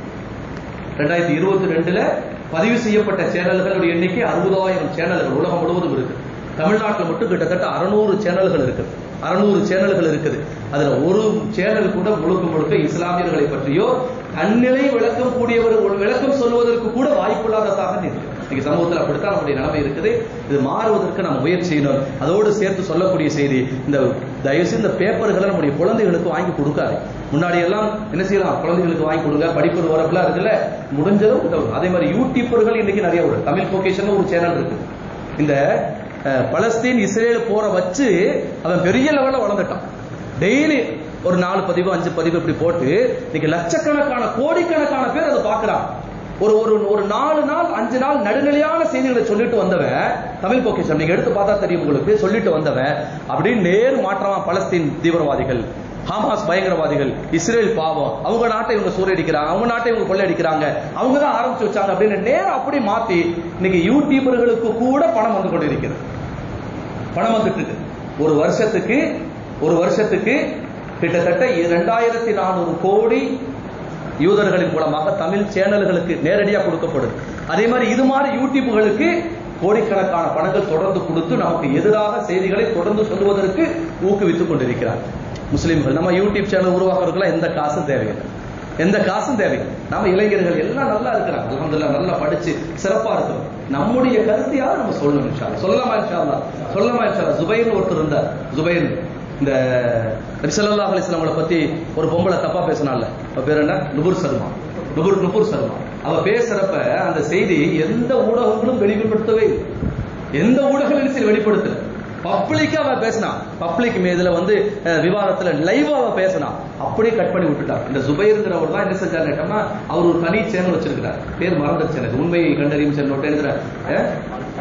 2022 பதிவு செய்யப்பட்ட சேனல்களுடைய எண்ணிக்கை 60,000 சேனல்கள் உலகம் முழுவதும் இருக்கு. தமிழ்நாட்டில் மட்டும் கிட்டத்தட்ட 600 சேனல்கள் இருக்குது. 600 சேனல்கள் இருக்குது. அதுல ஒரு சேனல் கூட முழுக்க இஸ்லாமியர்களை பற்றியோ தன்னிலை விளக்கம் கூடியவர் விளக்கம் சொல்வதற்கு கூட வாய்ப்பில்லாததாக இருக்கு. இன்னைக்கு சமூகத்தில் அப்படித்தான் நம்முடைய நிலைமை இருக்குது. இது மாறுவதற்கு நம்ம முயற்சி செய்யணும். அதோடு சேர்த்து சொல்லக்கூடிய செய்தி, இந்த தயவுசெய்து இந்த பேப்பர்களை நம்முடைய குழந்தைகளுக்கு வாங்கி கொடுக்காது. முன்னாடி எல்லாம் என்ன செய்யலாம், குழந்தைகளுக்கு வாங்கி கொடுங்க, படிப்பு வரப்பெல்லாம் இருக்குல்ல, முடிஞ்சதும். அதே மாதிரி யூடியூபர்கள் இன்னைக்கு நிறைய ஒரு தமிழ் போகேஷன் ஒரு சேனல் இருக்கு. இந்த பலஸ்தீன் இஸ்ரேல் போற வச்சு அவன் பெரிய லெவல்ல வளர்ந்துட்டான். டெய்லி ஒரு 4 பதிவு 5 பதிவு இப்படி போட்டு இன்னைக்கு லட்சக்கணக்கான கோடிக்கணக்கான பேர் அதை பார்க்கிறான். ஒரு 4 நாள் 5 நாள் நடுநிலையான செய்திகளை சொல்லிட்டு வந்தவன், தமிழ் பொக்கிஷம் நீங்க எடுத்து பார்த்தா தெரியும் உங்களுக்கு, சொல்லிட்டு வந்தவன் அப்படின்னு நேரு மாற்றமா பலஸ்தீன் தீவிரவாதிகள், ஹமாஸ் பயங்கரவாதிகள், இஸ்ரேல் பாவம், அவங்க நாட்டை இவங்க சூறையடிக்கிறாங்க, அவங்க நாட்டை இவங்க கொள்ளையடிக்கிறாங்க, அவங்க தான் ஆரம்பிச்சு வச்சாங்க அப்படின்னு நேரம் அப்படி மாத்தி இன்னைக்கு யூடியூபர்களுக்கு கூட பணம் வந்து கொண்டிருக்கிறது. பணம் வந்துட்டு இருக்கு. ஒரு வருஷத்துக்கு கிட்டத்தட்ட 2400 கோடி யூதர்களின் மூலமாக தமிழ் சேனல்களுக்கு நேரடியாக கொடுக்கப்படுது. அதே மாதிரி இது மாதிரி யூடியூபுகளுக்கு கோடிக்கணக்கான பணங்கள் தொடர்ந்து கொடுத்து நமக்கு எதிராக செய்திகளை தொடர்ந்து சொல்லுவதற்கு ஊக்குவித்துக் கொண்டிருக்கிறார் முஸ்லிம்கள். நம்ம யூடியூப் சேனல் உருவாக்குறதுக்குலாம் எந்த காசும் தேவையில்லை. நம்ம இளைஞர்கள் எல்லாம் நல்லா இருக்கிறாங்க, அல்ஹம்துலில்லாஹ், நல்லா படிச்சு சிறப்பா இருக்கிறோம். நம்முடைய கருத்தையாவது நம்ம சொல்லணும். இன்ஷா அல்லாஹ் சொல்லலாமா? இன்ஷா அல்லாஹ். ஜுபைர்னு ஒருத்தர் இருந்தார். ஜுபைர், இந்த நபி ஸல்லல்லாஹு அலைஹி வஸல்லம் பத்தி ஒரு பொம்பளை தப்பா பேசினால, அவ பேர் என்ன? நுபுர் சர்மா. அவ பேசுறப்ப அந்த செய்தி எந்த ஊடகங்களும் வெளிப்படுத்தவே இல்லை. எந்த ஊடகங்களும் வெளிப்படுத்தல. பப்ளிக்கா அவ பேசினா, பப்ளிக் இதுல விவாதத்துல லைவா அவ பேசினா, அப்படியே கட் பண்ணி விட்டுட்டார். இந்த ஜுபைர்ங்கிறவர் தான் என்ன செஞ்சாரு கேட்டோம்னா, அவர் ஒரு தனி சேனல் வச்சிருக்கிறார். பேர் மறந்துருச்சு எனக்கு, உண்மையை கண்டறியும் சேனல்.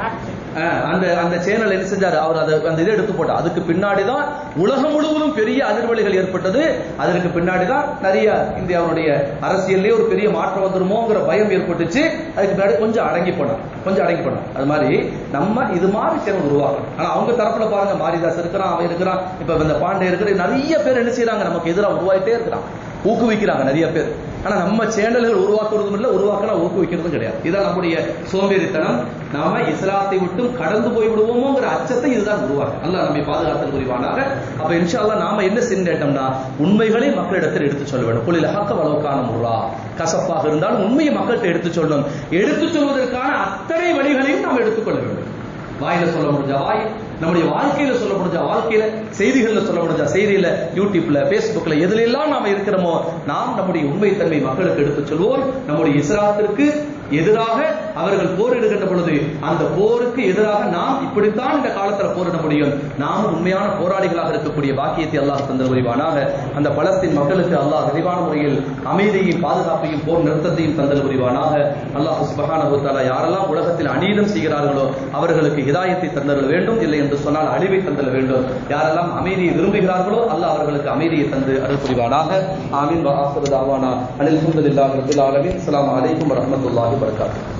அந்த சேனல் என்ன செஞ்சாரு, அவர் அந்த இதை எடுத்து போட்டார். அதுக்கு பின்னாடிதான் உலகம் முழுவதும் பெரிய அதிர்வலைகள் ஏற்பட்டது. அதற்கு பின்னாடிதான் நிறைய இந்தியாவுடைய அரசியல்லே ஒரு பெரிய மாற்றம் வந்துருமோங்கிற பயம் ஏற்பட்டுச்சு. அதுக்கு பின்னாடி கொஞ்சம் அடங்கி போனார். அது மாதிரி நம்ம இது மாதிரி சேனல் உருவாக்கணும். ஆனா அவங்க தரப்புல பாருங்க, மாரிதாஸ் இருக்கிறான், அவன் இருக்கிறான், இப்ப இந்த பாண்டே இருக்கிற நிறைய பேர் என்ன செய்யறாங்க, நமக்கு எதிராக உருவாயிட்டே இருக்கிறான், ஊக்குவிக்கிறாங்க நிறைய பேர். ஆனா நம்ம சேனல்கள் உருவாக்குறதும் இல்லை, ஊக்குவிக்கிறதும் கிடையாது. இதுதான் நம்முடைய சோம்பேறித்தனம். நாம இஸ்லாத்தை விட்டும் கடந்து போய் விடுவோமோங்கிற அச்சத்தை இதுதான் உருவாக்கும். அல்லாஹ் நம்மை பாதுகாத்தல் புரிவானாக. அப்ப இன்ஷா அல்லாஹ் நாம என்ன செஞ்சோம்னா, உண்மைகளை மக்களிடத்தில் எடுத்து சொல்ல வேண்டும். குலில் ஹக்க வலவ் கான முர்ரா, கசப்பாக இருந்தாலும் உண்மையை மக்கள்கிட்ட எடுத்து சொல்லணும். எடுத்து சொல்வதற்கான அத்தனை வழிகளையும் நாம் எடுத்துக்கொள்ள வேண்டும். வாயில சொல்ல முடிஞ்சா வாய், நம்முடைய வாழ்க்கையில சொல்ல முடிஞ்சா வாழ்க்கையில, செய்திகள்ல சொல்ல முடிஞ்சா செய்தியில, யூடியூப்ல, பேஸ்புக்ல, எதுல எல்லாம் நாம இருக்கிறோமோ நாம் நம்முடைய உண்மைத்தன்மை மக்களுக்கு எடுத்து சொல்வோம். நம்முடைய இஸ்லாத்திற்கு எதிராக அவர்கள் போரிடுகின்ற பொழுது அந்த போருக்கு எதிராக நாம் இப்படித்தான் இந்த காலத்தில் போரிட முடியும், நாம் உண்மையான போராளிகளாக இருக்கக்கூடிய பாக்கியத்தை அல்லாஹ் தந்தல் புரிவானாக. அந்த பலஸ்தீன் மக்களுக்கு அல்லாஹ் விரிவான முறையில் அமைதியையும் பாதுகாப்பையும் போர் நிறுத்தத்தையும் தந்தல் புரிவானாக. அல்லாஹ் சுப்ஹானஹு வ தஆலா யாரெல்லாம் உலகத்தில் அநீதம் செய்கிறார்களோ அவர்களுக்கு ஹிதாயத்தை தந்தல் வேண்டும், இல்லை என்று சொன்னால் அழிவை தந்தல் வேண்டும். யாரெல்லாம் அமைதியை விரும்புகிறார்களோ அல்லாஹ் அவர்களுக்கு அமைதியை தந்து அருள் புரிவானாக. ஆமீன். வ ஆகிரு தஅவானா அல்ஹம்துலில்லாஹி ரப்பில் ஆலமீன். அஸ்ஸலாமு அலைக்கும் வ ரஹ்மத்துல்லாஹி வ பரகாத்துஹு.